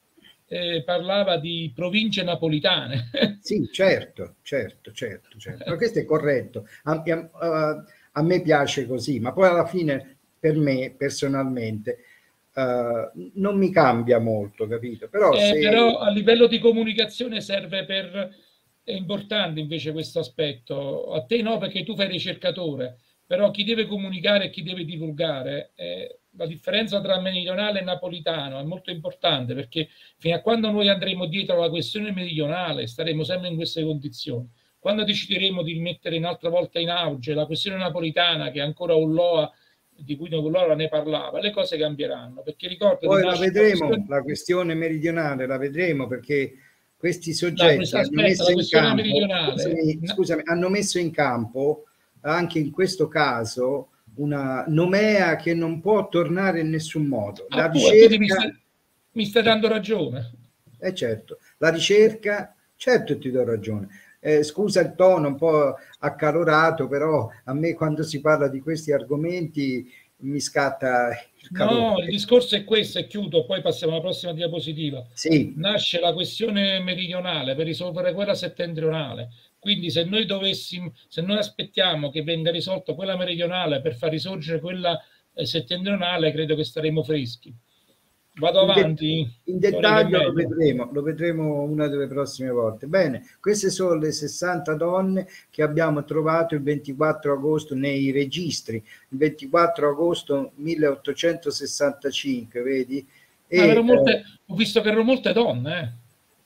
[SPEAKER 1] province napolitane.
[SPEAKER 2] Sì, certo. Ma questo è corretto. A me piace così, ma poi alla fine, per me personalmente, non mi cambia molto, capito? Però
[SPEAKER 1] a livello di comunicazione è importante invece questo aspetto. A te no, perché tu fai ricercatore, però chi deve comunicare e chi deve divulgare, la differenza tra meridionale e napolitano è molto importante, perché fino a quando noi andremo dietro alla questione meridionale staremo sempre in queste condizioni. Quando decideremo di mettere un'altra volta in auge la questione napolitana, che ancora Ulloa, di cui Ulloa ne parlava, le cose cambieranno, perché ricordo...
[SPEAKER 2] Poi la vedremo, la questione meridionale la vedremo, perché questi soggetti hanno messo in campo, scusami, hanno messo in campo anche in questo caso una nomea che non può tornare in nessun modo. La ricerca...
[SPEAKER 1] mi stai dando ragione.
[SPEAKER 2] Certo, la ricerca, certo ti do ragione. Scusa il tono un po' accalorato, però a me quando si parla di questi argomenti mi scatta il calore.
[SPEAKER 1] No, il discorso è questo, e chiudo, poi passiamo alla prossima diapositiva.
[SPEAKER 2] Sì.
[SPEAKER 1] Nasce la questione meridionale per risolvere quella settentrionale. Quindi se noi aspettiamo che venga risolta quella meridionale per far risorgere quella settentrionale, credo che staremo freschi. Vado avanti.
[SPEAKER 2] In dettaglio lo vedremo una delle prossime volte. Bene, queste sono le 60 donne che abbiamo trovato il 24 agosto nei registri, il 24 agosto 1865, vedi?
[SPEAKER 1] Ho visto che erano molte donne.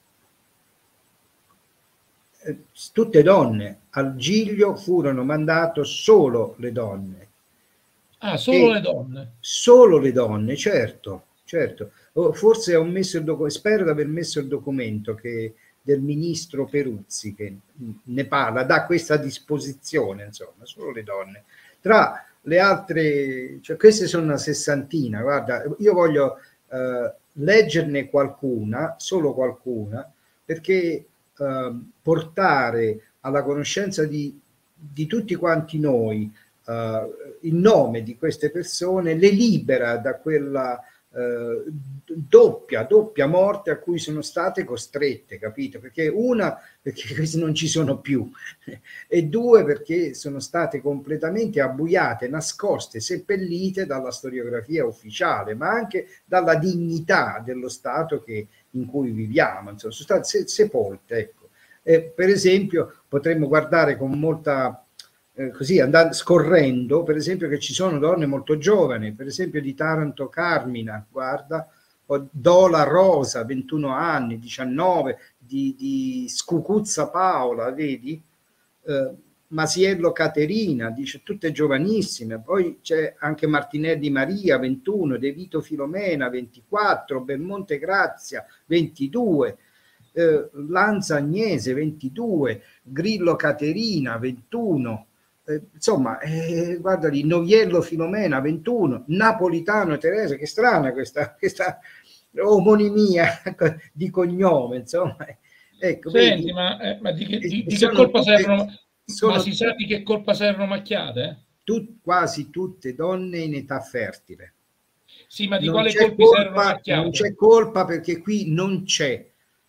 [SPEAKER 2] Tutte donne. Al Giglio furono mandate solo le donne.
[SPEAKER 1] Ah, solo le donne?
[SPEAKER 2] Solo le donne, certo. Forse ho messo il documento, spero di aver messo il documento del ministro Peruzzi che ne parla, dà questa disposizione, insomma, solo le donne. Tra le altre, cioè queste sono una sessantina, guarda, io voglio leggerne qualcuna, solo qualcuna, perché portare alla conoscenza di tutti quanti noi il nome di queste persone le libera da quella doppia morte a cui sono state costrette, capito? Perché una, perché questi non ci sono più, e due, perché sono state completamente abbuiate, nascoste, seppellite dalla storiografia ufficiale, ma anche dalla dignità dello Stato in cui viviamo, insomma, sono state sepolte, ecco. Per esempio potremmo guardare con molta così, andando scorrendo, per esempio, che ci sono donne molto giovani, per esempio di Taranto Carmina, guarda, o Dola Rosa, 21 anni, 19, di Scucuzza Paola, vedi? Masiello Caterina, dice, tutte giovanissime. Poi c'è anche Martinelli Maria, 21, De Vito Filomena, 24, Belmonte Grazia, 22, Lanza Agnese, 22, Grillo Caterina, 21, insomma, guarda lì, Noviello Filomena, 21, Napolitano Teresa, che strana questa omonimia di cognome, insomma. Ecco,
[SPEAKER 1] Senti,
[SPEAKER 2] vedi,
[SPEAKER 1] ma di che
[SPEAKER 2] sono
[SPEAKER 1] colpa
[SPEAKER 2] tutte,
[SPEAKER 1] servono? Ma si sa
[SPEAKER 2] tutte,
[SPEAKER 1] di che colpa servono macchiate?
[SPEAKER 2] quasi tutte donne in età fertile.
[SPEAKER 1] Sì, ma di
[SPEAKER 2] Non
[SPEAKER 1] quale
[SPEAKER 2] c'è
[SPEAKER 1] colpi servono
[SPEAKER 2] colpa, non
[SPEAKER 1] macchiate?
[SPEAKER 2] c'è colpa, perché qui non c'è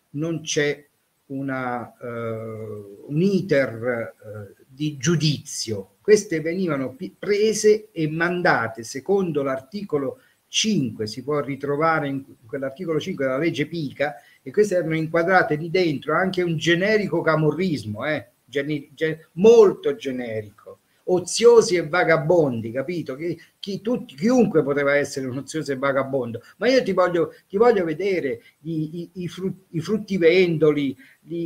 [SPEAKER 2] un iter di giudizio. Queste venivano prese e mandate secondo l'articolo 5, si può ritrovare in quell'articolo 5 della legge Pica, e queste erano inquadrate lì dentro anche un generico camorrismo, molto generico, oziosi e vagabondi, capito? Chiunque poteva essere un ozioso e vagabondo, ma io ti voglio vedere i fruttivendoli,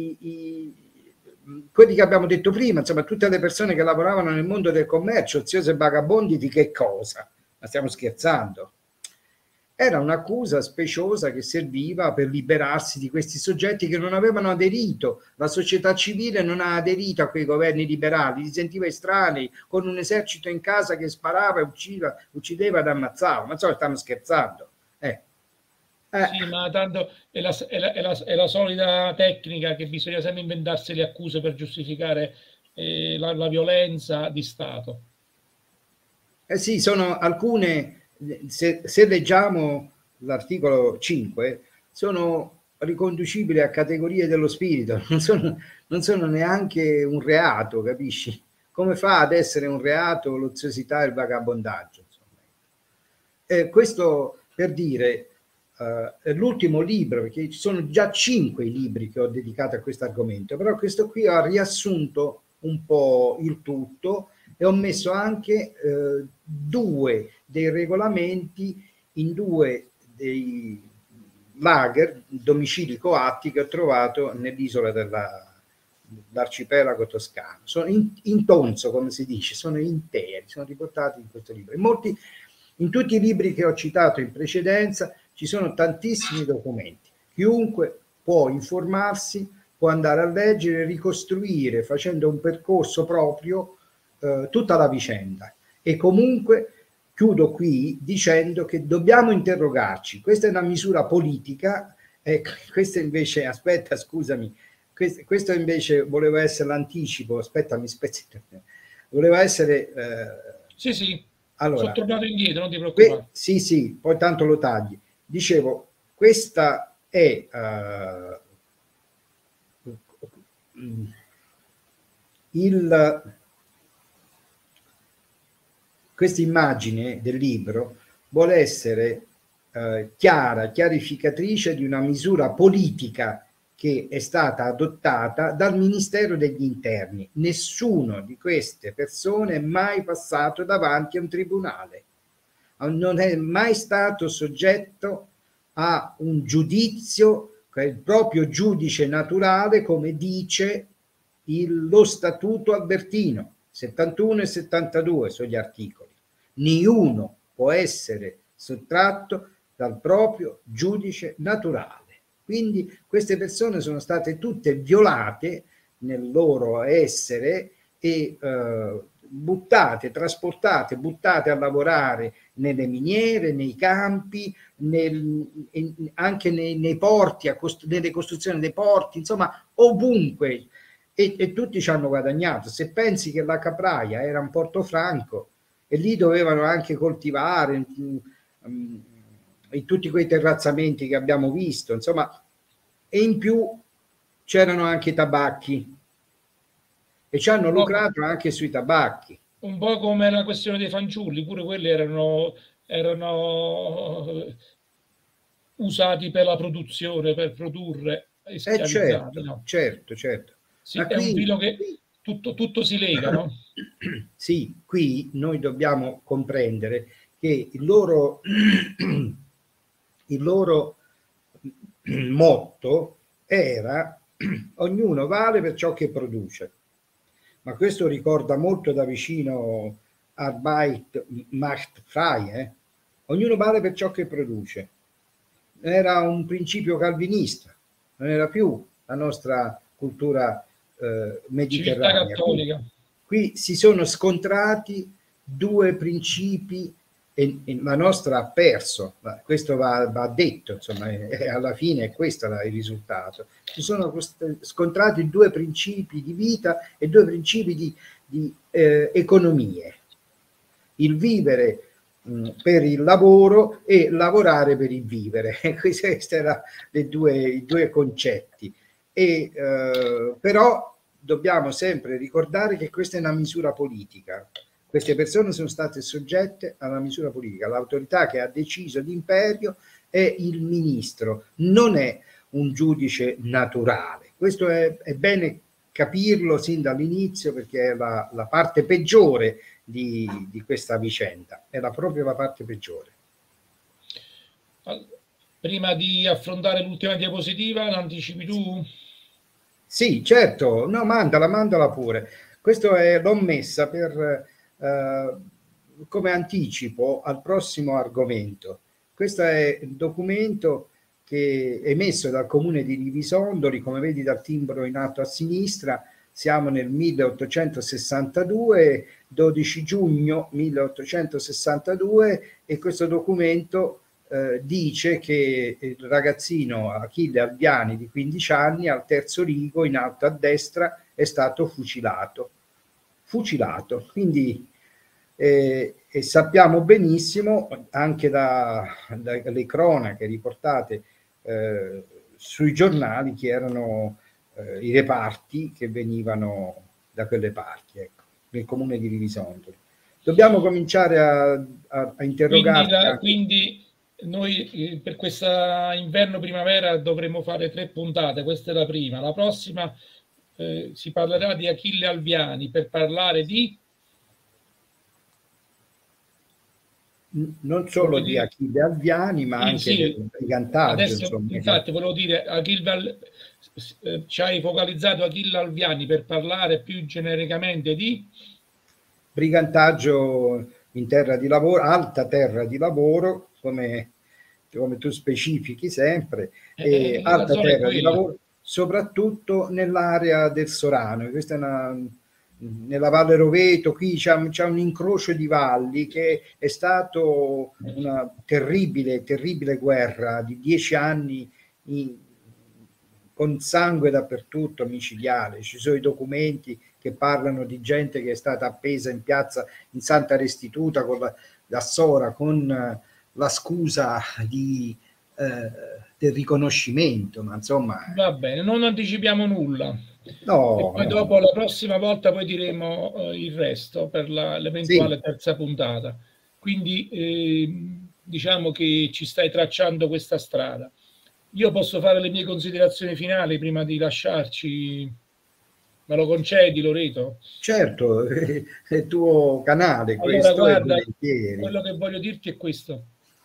[SPEAKER 2] quelli che abbiamo detto prima, insomma, tutte le persone che lavoravano nel mondo del commercio, oziosi e vagabondi di che cosa? Ma stiamo scherzando? Era un'accusa speciosa che serviva per liberarsi di questi soggetti che non avevano aderito. La società civile non ha aderito a quei governi liberali, li sentiva estranei, con un esercito in casa che sparava, uccideva ed ammazzava. Ma insomma, stiamo scherzando.
[SPEAKER 1] Sì, ma tanto è la solita tecnica che bisogna sempre inventarsi le accuse per giustificare la violenza di Stato.
[SPEAKER 2] Sì, sono alcune, se leggiamo l'articolo 5, sono riconducibili a categorie dello spirito, non sono neanche un reato, capisci? Come fa ad essere un reato l'oziosità e il vagabondaggio? Questo per dire, l'ultimo libro, perché ci sono già 5 i libri che ho dedicato a questo argomento, però questo qui ha riassunto un po' il tutto, e ho messo anche 2 dei regolamenti in 2 dei lager, domicili coatti che ho trovato nell'isola dell'arcipelago toscano. Sono in tonso, come si dice, sono interi, sono riportati in questo libro. In tutti i libri che ho citato in precedenza ci sono tantissimi documenti. Chiunque può informarsi, può andare a leggere e ricostruire, facendo un percorso proprio, tutta la vicenda. E comunque chiudo qui dicendo che dobbiamo interrogarci. Questa è una misura politica, questa invece, aspetta, scusami, questo invece voleva essere l'anticipo, aspetta, mi spezzi, voleva essere...
[SPEAKER 1] Sì,
[SPEAKER 2] allora,
[SPEAKER 1] sono tornato indietro, non ti preoccupare.
[SPEAKER 2] Sì, poi tanto lo tagli. Dicevo, questa è... questa immagine del libro vuole essere chiarificatrice di una misura politica che è stata adottata dal Ministero degli Interni. Nessuno di queste persone è mai passato davanti a un tribunale, non è mai stato soggetto a un giudizio, il proprio giudice naturale, come dice lo Statuto Albertino, 71 e 72 sono gli articoli. Niuno può essere sottratto dal proprio giudice naturale. Quindi queste persone sono state tutte violate nel loro essere e buttate a lavorare nelle miniere, nei campi, anche nei porti, nelle costruzioni dei porti, insomma ovunque. e tutti ci hanno guadagnato. Se pensi che la Capraia era un Portofranco e lì dovevano anche coltivare in tutti quei terrazzamenti che abbiamo visto, insomma, e in più c'erano anche i tabacchi e ci hanno lucrato anche sui tabacchi.
[SPEAKER 1] Un po' come la questione dei fanciulli, pure quelli erano usati per la produzione, per produrre e schiavizzati. No?
[SPEAKER 2] Certo.
[SPEAKER 1] Sì, è un filo che tutto si lega, no?
[SPEAKER 2] Sì, qui noi dobbiamo comprendere che il loro motto era ognuno vale per ciò che produce, ma questo ricorda molto da vicino Arbeit macht frei, ognuno vale per ciò che produce. Era un principio calvinista, non era più la nostra cultura mediterranea. Qui si sono scontrati due principi e la nostra ha perso, questo va detto, insomma, alla fine è questo il risultato. Si sono scontrati due principi di vita e due principi di economie, il vivere per il lavoro e lavorare per il vivere. Questi erano i due concetti. Però dobbiamo sempre ricordare che questa è una misura politica. Queste persone sono state soggette alla misura politica. L'autorità che ha deciso l'imperio è il ministro, non è un giudice naturale. Questo è bene capirlo sin dall'inizio, perché è la parte peggiore di questa vicenda, è proprio la parte peggiore.
[SPEAKER 1] Prima di affrontare l'ultima diapositiva, l'anticipi tu?
[SPEAKER 2] Sì, certo, no, mandala pure. Questo l'ho messa come anticipo al prossimo argomento. Questo è il documento che è emesso dal comune di Rivisondoli, come vedi dal timbro in alto a sinistra. Siamo nel 1862, 12 giugno 1862, e questo documento dice che il ragazzino Achille Alviani di 15 anni al terzo rigo in alto a destra è stato fucilato. Quindi e sappiamo benissimo anche dalle cronache riportate sui giornali chi erano i reparti che venivano da quelle parti, ecco, nel comune di Rivisondoli. Dobbiamo cominciare a interrogarci.
[SPEAKER 1] Quindi noi per questa inverno-primavera dovremo fare 3 puntate, questa è la prima. La prossima si parlerà di Achille Alviani per parlare di...
[SPEAKER 2] Non solo di Achille Alviani, ma anche del brigantaggio.
[SPEAKER 1] Adesso, infatti, volevo dire, ci hai focalizzato Achille Alviani per parlare più genericamente di
[SPEAKER 2] brigantaggio in terra di lavoro, alta terra di lavoro, come tu specifichi sempre, alta terra di lavoro, soprattutto nell'area del Sorano. Questa è nella Valle Roveto, qui c'è un incrocio di valli che è stato una terribile guerra di 10 anni con sangue dappertutto, micidiale. Ci sono i documenti che parlano di gente che è stata appesa in piazza in Santa Restituta con la Sora con la scusa del riconoscimento, ma insomma...
[SPEAKER 1] Va bene, non anticipiamo nulla.
[SPEAKER 2] No,
[SPEAKER 1] e poi dopo la prossima volta poi diremo il resto per l'eventuale terza puntata. Quindi diciamo che ci stai tracciando questa strada. Io posso fare le mie considerazioni finali prima di lasciarci? Me lo concedi, Loreto?
[SPEAKER 2] Certo, è il tuo canale.
[SPEAKER 1] Allora, guarda, quello che voglio dirti è questo.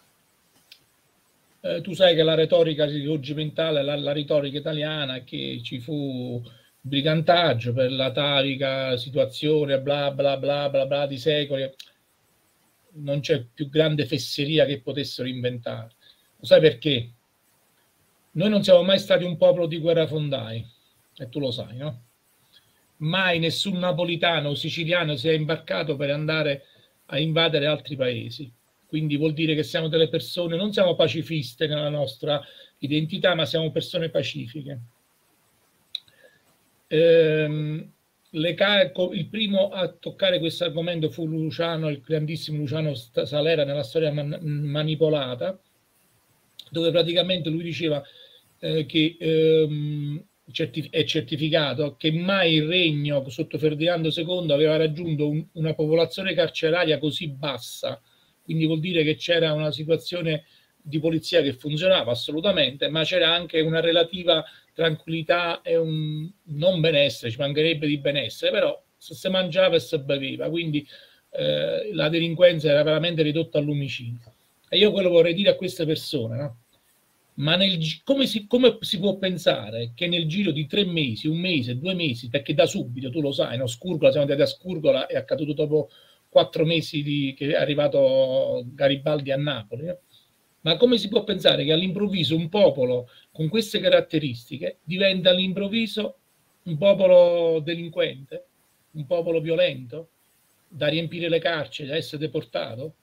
[SPEAKER 1] Tu sai che la retorica risorgimentale, la retorica italiana, che ci fu brigantaggio per l'atavica situazione, bla bla bla bla bla di secoli, non c'è più grande fesseria che potessero inventare. Lo sai perché? Noi non siamo mai stati un popolo di guerrafondai, e tu lo sai, no? Mai nessun napolitano o siciliano si è imbarcato per andare a invadere altri paesi. Quindi vuol dire che siamo delle persone, non siamo pacifiste nella nostra identità, ma siamo persone pacifiche. il primo a toccare questo argomento fu Luciano, il grandissimo Luciano Salera, nella storia manipolata, dove praticamente lui diceva che è certificato che mai il regno sotto Ferdinando II aveva raggiunto una popolazione carceraria così bassa, quindi vuol dire che c'era una situazione di polizia che funzionava assolutamente, ma c'era anche una relativa tranquillità e un non benessere, ci mancherebbe di benessere, però se si mangiava e si beveva, quindi la delinquenza era veramente ridotta al lumicino. E io quello vorrei dire a queste persone, no? Ma come si può pensare che nel giro di 3 mesi, 1 mese, 2 mesi, perché da subito, tu lo sai, no? Scurgola, siamo andati a Scurgola, è accaduto dopo 4 mesi che è arrivato Garibaldi a Napoli, no? Ma come si può pensare che all'improvviso un popolo con queste caratteristiche diventa all'improvviso un popolo delinquente, un popolo violento, da riempire le carceri, da essere deportato?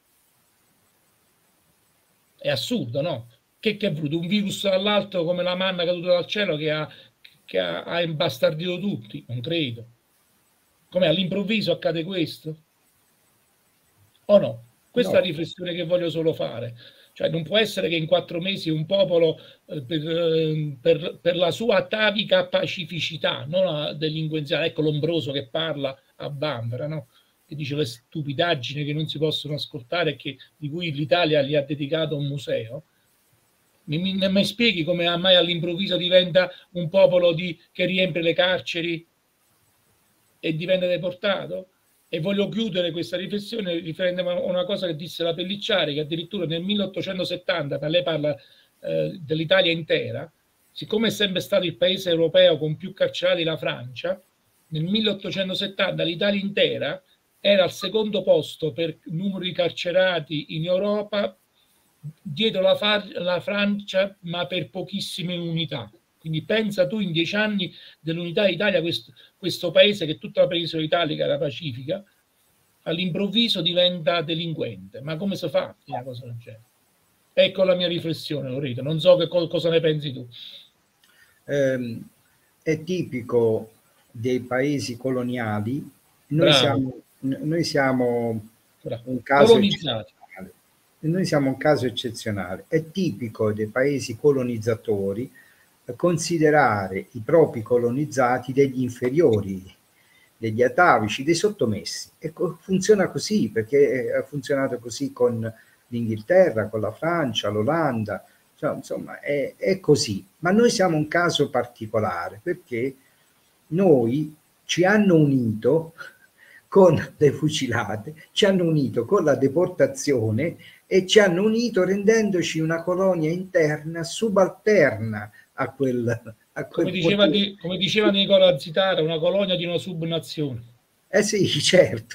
[SPEAKER 1] È assurdo, no? Che è voluto? Un virus dall'alto come la manna caduta dal cielo che ha imbastardito tutti? Non credo. Come all'improvviso accade questo? O no? Questa è la riflessione che voglio solo fare. Cioè, non può essere che in 4 mesi un popolo, per la sua atavica pacificità, non la delinquenziale, ecco Lombroso che parla a Bambera, no? Che dice le stupidaggini che non si possono ascoltare e di cui l'Italia gli ha dedicato un museo. Mi spieghi come mai all'improvviso diventa un popolo che riempie le carceri e diventa deportato? E voglio chiudere questa riflessione riferendomi a una cosa che disse la Pellicciari, che addirittura nel 1870, ma lei parla dell'Italia intera, siccome è sempre stato il paese europeo con più carcerati la Francia, nel 1870 l'Italia intera era al secondo posto per numero di carcerati in Europa, dietro la Francia, ma per pochissime unità. Quindi pensa tu in 10 anni dell'unità d'Italia, questo paese che tutta la penisola italica era pacifica, all'improvviso diventa delinquente. Ma come si fa una cosa del genere? Ecco la mia riflessione, Loreto. Non so cosa ne pensi tu.
[SPEAKER 2] È tipico dei paesi coloniali. Noi siamo un caso eccezionale. Noi siamo un caso eccezionale. È tipico dei paesi colonizzatori considerare i propri colonizzati degli inferiori, degli atavici, dei sottomessi. E funziona così, perché ha funzionato così con l'Inghilterra, con la Francia, l'Olanda, insomma è così. Ma noi siamo un caso particolare, perché noi ci hanno unito con le fucilate, ci hanno unito con la deportazione e ci hanno unito rendendoci una colonia interna subalterna a quel
[SPEAKER 1] come diceva Nicola Zitara, una colonia di una subnazione.
[SPEAKER 2] Sì, certo.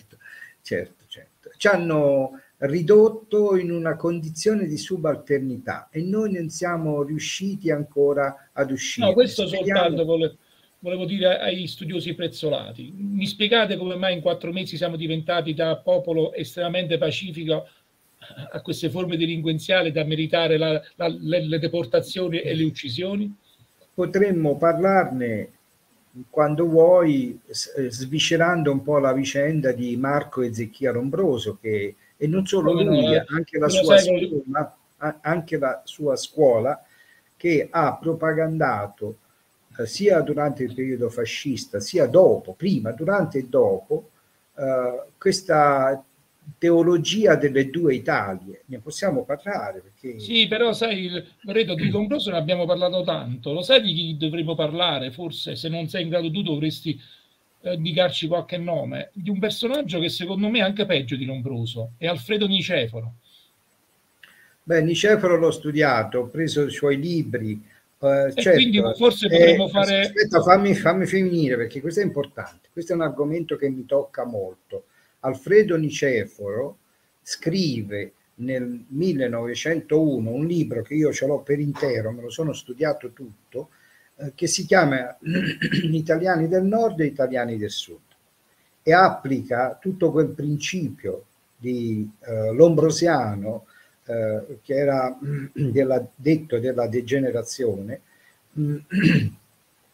[SPEAKER 2] Ci hanno ridotto in una condizione di subalternità e noi non siamo riusciti ancora ad uscire.
[SPEAKER 1] No, questo soltanto volevo dire ai studiosi prezzolati. Mi spiegate come mai in 4 mesi siamo diventati da popolo estremamente pacifico a queste forme delinquenziali da meritare le deportazioni e le uccisioni?
[SPEAKER 2] Potremmo parlarne quando vuoi, sviscerando un po' la vicenda di Marco Ezechia Lombroso, e non solo lui, anche la sua scuola, che ha propagandato sia durante il periodo fascista, sia dopo, prima, durante e dopo, questa teologia delle 2 Italie. Ne possiamo parlare? Perché...
[SPEAKER 1] Sì, però sai, Loreto, di Lombroso ne abbiamo parlato tanto. Lo sai di chi dovremmo parlare? Forse, se non sei in grado tu, dovresti indicarci qualche nome. Di un personaggio che secondo me è anche peggio di Lombroso, è Alfredo Niceforo.
[SPEAKER 2] Beh, Niceforo l'ho studiato, ho preso i suoi libri. Certo,
[SPEAKER 1] quindi forse potremmo fare...
[SPEAKER 2] Aspetta, fammi finire, perché questo è importante. Questo è un argomento che mi tocca molto. Alfredo Niceforo scrive nel 1901 un libro che io ce l'ho per intero, me lo sono studiato tutto, che si chiama Italiani del Nord e Italiani del Sud, e applica tutto quel principio di Lombrosiano, che era detto della degenerazione,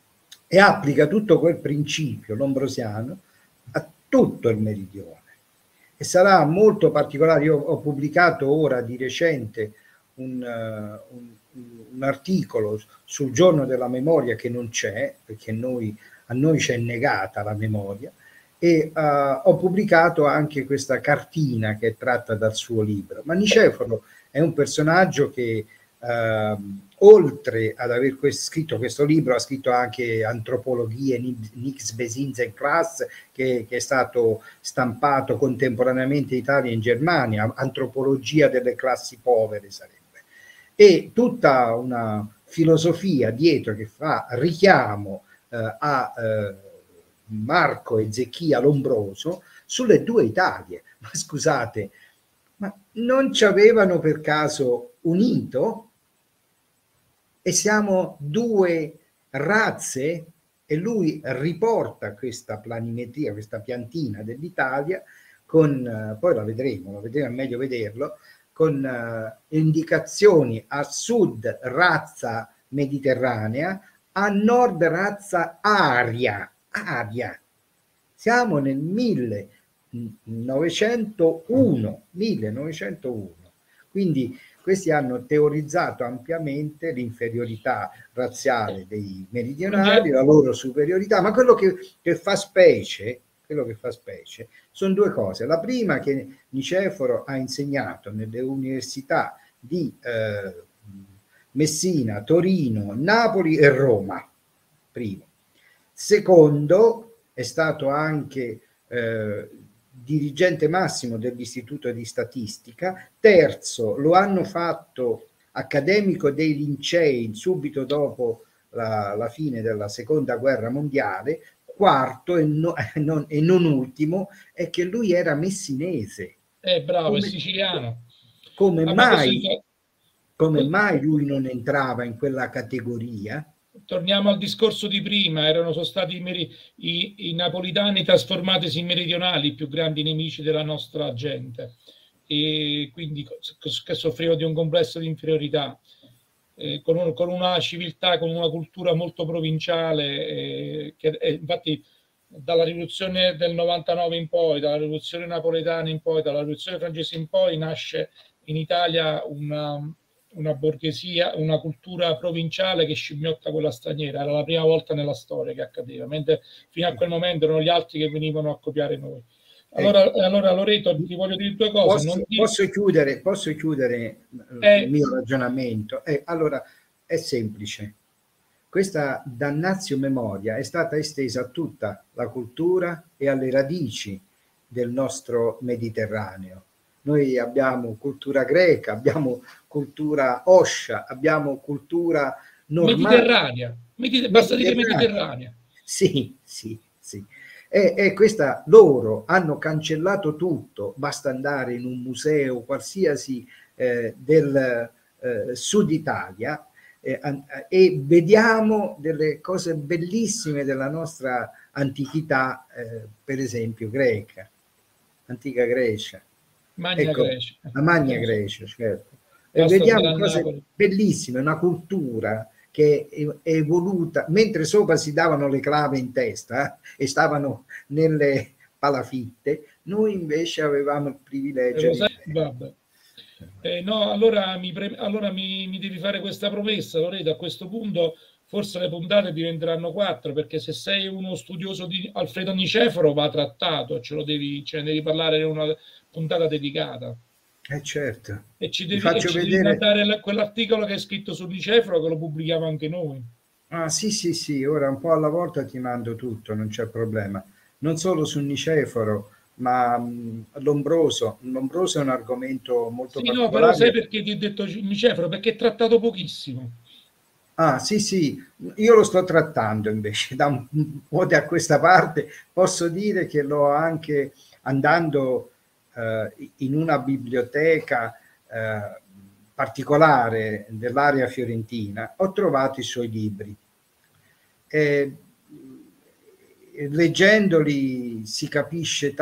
[SPEAKER 2] e applica tutto quel principio lombrosiano a tutto il meridione. E sarà molto particolare. Io ho pubblicato ora di recente un articolo sul giorno della memoria, che non c'è, perché a noi c'è negata la memoria, e ho pubblicato anche questa cartina che è tratta dal suo libro. Ma Niceforo è un personaggio che oltre ad aver scritto questo libro, ha scritto anche Antropologie Nix Besinze Class, che è stato stampato contemporaneamente in Italia e in Germania, Antropologia delle classi povere sarebbe, e tutta una filosofia dietro che fa richiamo a Marco e Zechia Lombroso sulle due Italie. Ma scusate, ma non ci avevano per caso unito? E siamo due razze, e lui riporta questa planimetria, questa piantina dell'Italia con, poi la vedremo, è meglio vederlo, con indicazioni: a sud razza mediterranea, a nord razza aria. Siamo nel 1901, quindi questi hanno teorizzato ampiamente l'inferiorità razziale dei meridionali, la loro superiorità, ma quello che fa specie sono due cose. La prima, che Niceforo ha insegnato nelle università di Messina, Torino, Napoli e Roma, primo. Secondo, è stato anche dirigente massimo dell'Istituto di Statistica. Terzo, lo hanno fatto accademico dei Lincei subito dopo la fine della Seconda Guerra Mondiale. Quarto e non ultimo è che lui era messinese.
[SPEAKER 1] Bravo, è siciliano.
[SPEAKER 2] Come mai lui non entrava in quella categoria?
[SPEAKER 1] Torniamo al discorso di prima: sono stati i napolitani trasformatisi in meridionali i più grandi nemici della nostra gente, e quindi che soffrivano di un complesso di inferiorità, con una civiltà, con una cultura molto provinciale, che infatti dalla rivoluzione del 99 in poi, dalla rivoluzione napoletana in poi, dalla rivoluzione francese in poi, nasce in Italia una borghesia, una cultura provinciale che scimmiotta quella straniera. Era la prima volta nella storia che accadeva, mentre fino a quel momento erano gli altri che venivano a copiare noi. Allora Loreto, ti voglio dire due cose.
[SPEAKER 2] Posso chiudere il mio ragionamento? Allora, è semplice. Questa damnatio memoria è stata estesa a tutta la cultura e alle radici del nostro Mediterraneo. Noi abbiamo cultura greca, abbiamo cultura oscia, abbiamo cultura normale.
[SPEAKER 1] Basta dire mediterranea.
[SPEAKER 2] Sì. E questa, loro hanno cancellato tutto. Basta andare in un museo qualsiasi del Sud Italia e vediamo delle cose bellissime della nostra antichità, per esempio greca, antica Grecia.
[SPEAKER 1] Grecia.
[SPEAKER 2] La Magna Grecia, certo. E vediamo cose bellissime, una cultura che è evoluta, mentre sopra si davano le clave in testa e stavano nelle palafitte, noi invece avevamo il privilegio
[SPEAKER 1] no, allora mi devi fare questa promessa, Loreto. A questo punto forse le puntate diventeranno 4, perché se sei uno studioso di Alfredo Niceforo va trattato, ce ne devi parlare in una puntata dedicata.
[SPEAKER 2] Certo.
[SPEAKER 1] E ci devi mandare quell'articolo che hai scritto su Niceforo, che lo pubblichiamo anche noi.
[SPEAKER 2] Sì, ora un po' alla volta ti mando tutto, non c'è problema. Non solo su Niceforo, ma Lombroso è un argomento molto particolare.
[SPEAKER 1] No, però sai perché ti ho detto Niceforo? Perché è trattato pochissimo.
[SPEAKER 2] Sì, io lo sto trattando invece da un po' da questa parte. Posso dire che l'ho anche, andando in una biblioteca particolare dell'area fiorentina, ho trovato i suoi libri. Leggendoli si capisce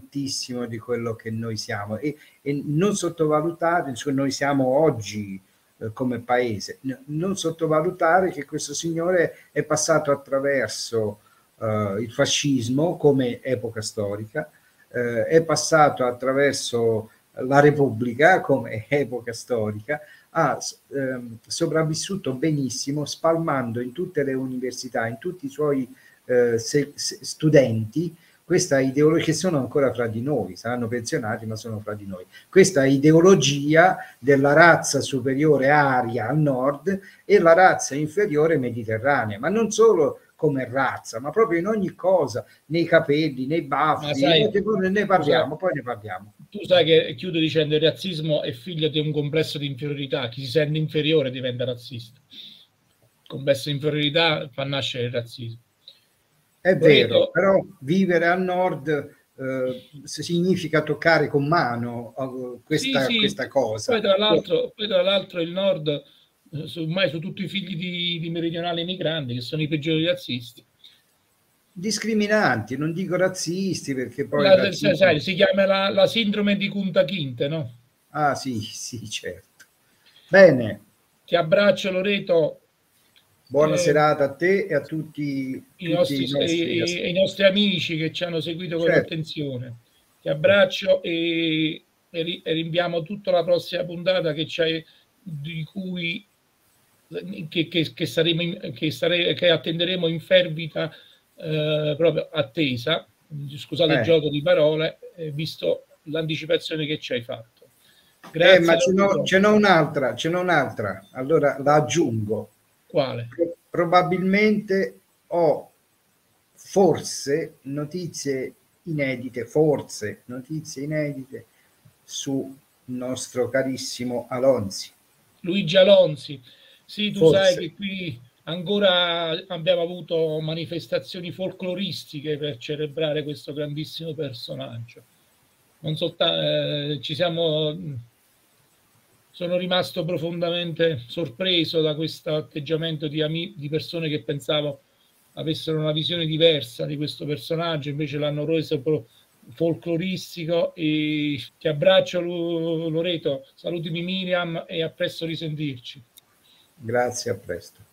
[SPEAKER 2] tantissimo di quello che noi siamo, e non sottovalutare, noi siamo oggi come paese. Non sottovalutare che questo signore è passato attraverso il fascismo come epoca storica, è passato attraverso la Repubblica come epoca storica, ha sopravvissuto benissimo spalmando in tutte le università, in tutti i suoi studenti, questa ideologia, che sono ancora fra di noi, saranno pensionati ma sono fra di noi, questa ideologia della razza superiore aria al nord e la razza inferiore mediterranea, ma non solo come razza, ma proprio in ogni cosa, nei capelli, nei baffi,
[SPEAKER 1] sai,
[SPEAKER 2] ne parliamo, poi ne parliamo.
[SPEAKER 1] Tu sai che, chiudo dicendo, il razzismo è figlio di un complesso di inferiorità, chi si sente inferiore diventa razzista. Il complesso di inferiorità fa nascere il razzismo.
[SPEAKER 2] È vero, però vivere al nord significa toccare con mano questa cosa.
[SPEAKER 1] Poi tra l'altro il nord, ormai su tutti i figli di meridionali migranti, che sono i peggiori razzisti.
[SPEAKER 2] Discriminanti, non dico razzisti, perché poi
[SPEAKER 1] sai, si chiama la sindrome di Kunta Kinte, no?
[SPEAKER 2] Ah sì, certo. Bene.
[SPEAKER 1] Ti abbraccio, Loreto.
[SPEAKER 2] Buona serata a te e a tutti
[SPEAKER 1] i nostri amici che ci hanno seguito con attenzione. Ti abbraccio e rinviamo tutta la prossima puntata che attenderemo in fervita, proprio attesa. Scusate il gioco di parole, visto l'anticipazione che ci hai fatto.
[SPEAKER 2] Grazie. Ma ce n'ho un'altra, allora la aggiungo.
[SPEAKER 1] Quale?
[SPEAKER 2] Probabilmente ho forse notizie inedite sul nostro carissimo Alonzi.
[SPEAKER 1] Luigi Alonzi. Sì, tu sai che qui ancora abbiamo avuto manifestazioni folcloristiche per celebrare questo grandissimo personaggio. Non soltanto sono rimasto profondamente sorpreso da questo atteggiamento di persone che pensavo avessero una visione diversa di questo personaggio, invece l'hanno reso folcloristico. E ti abbraccio, Loreto, salutimi Miriam e a presto risentirci.
[SPEAKER 2] Grazie, a presto.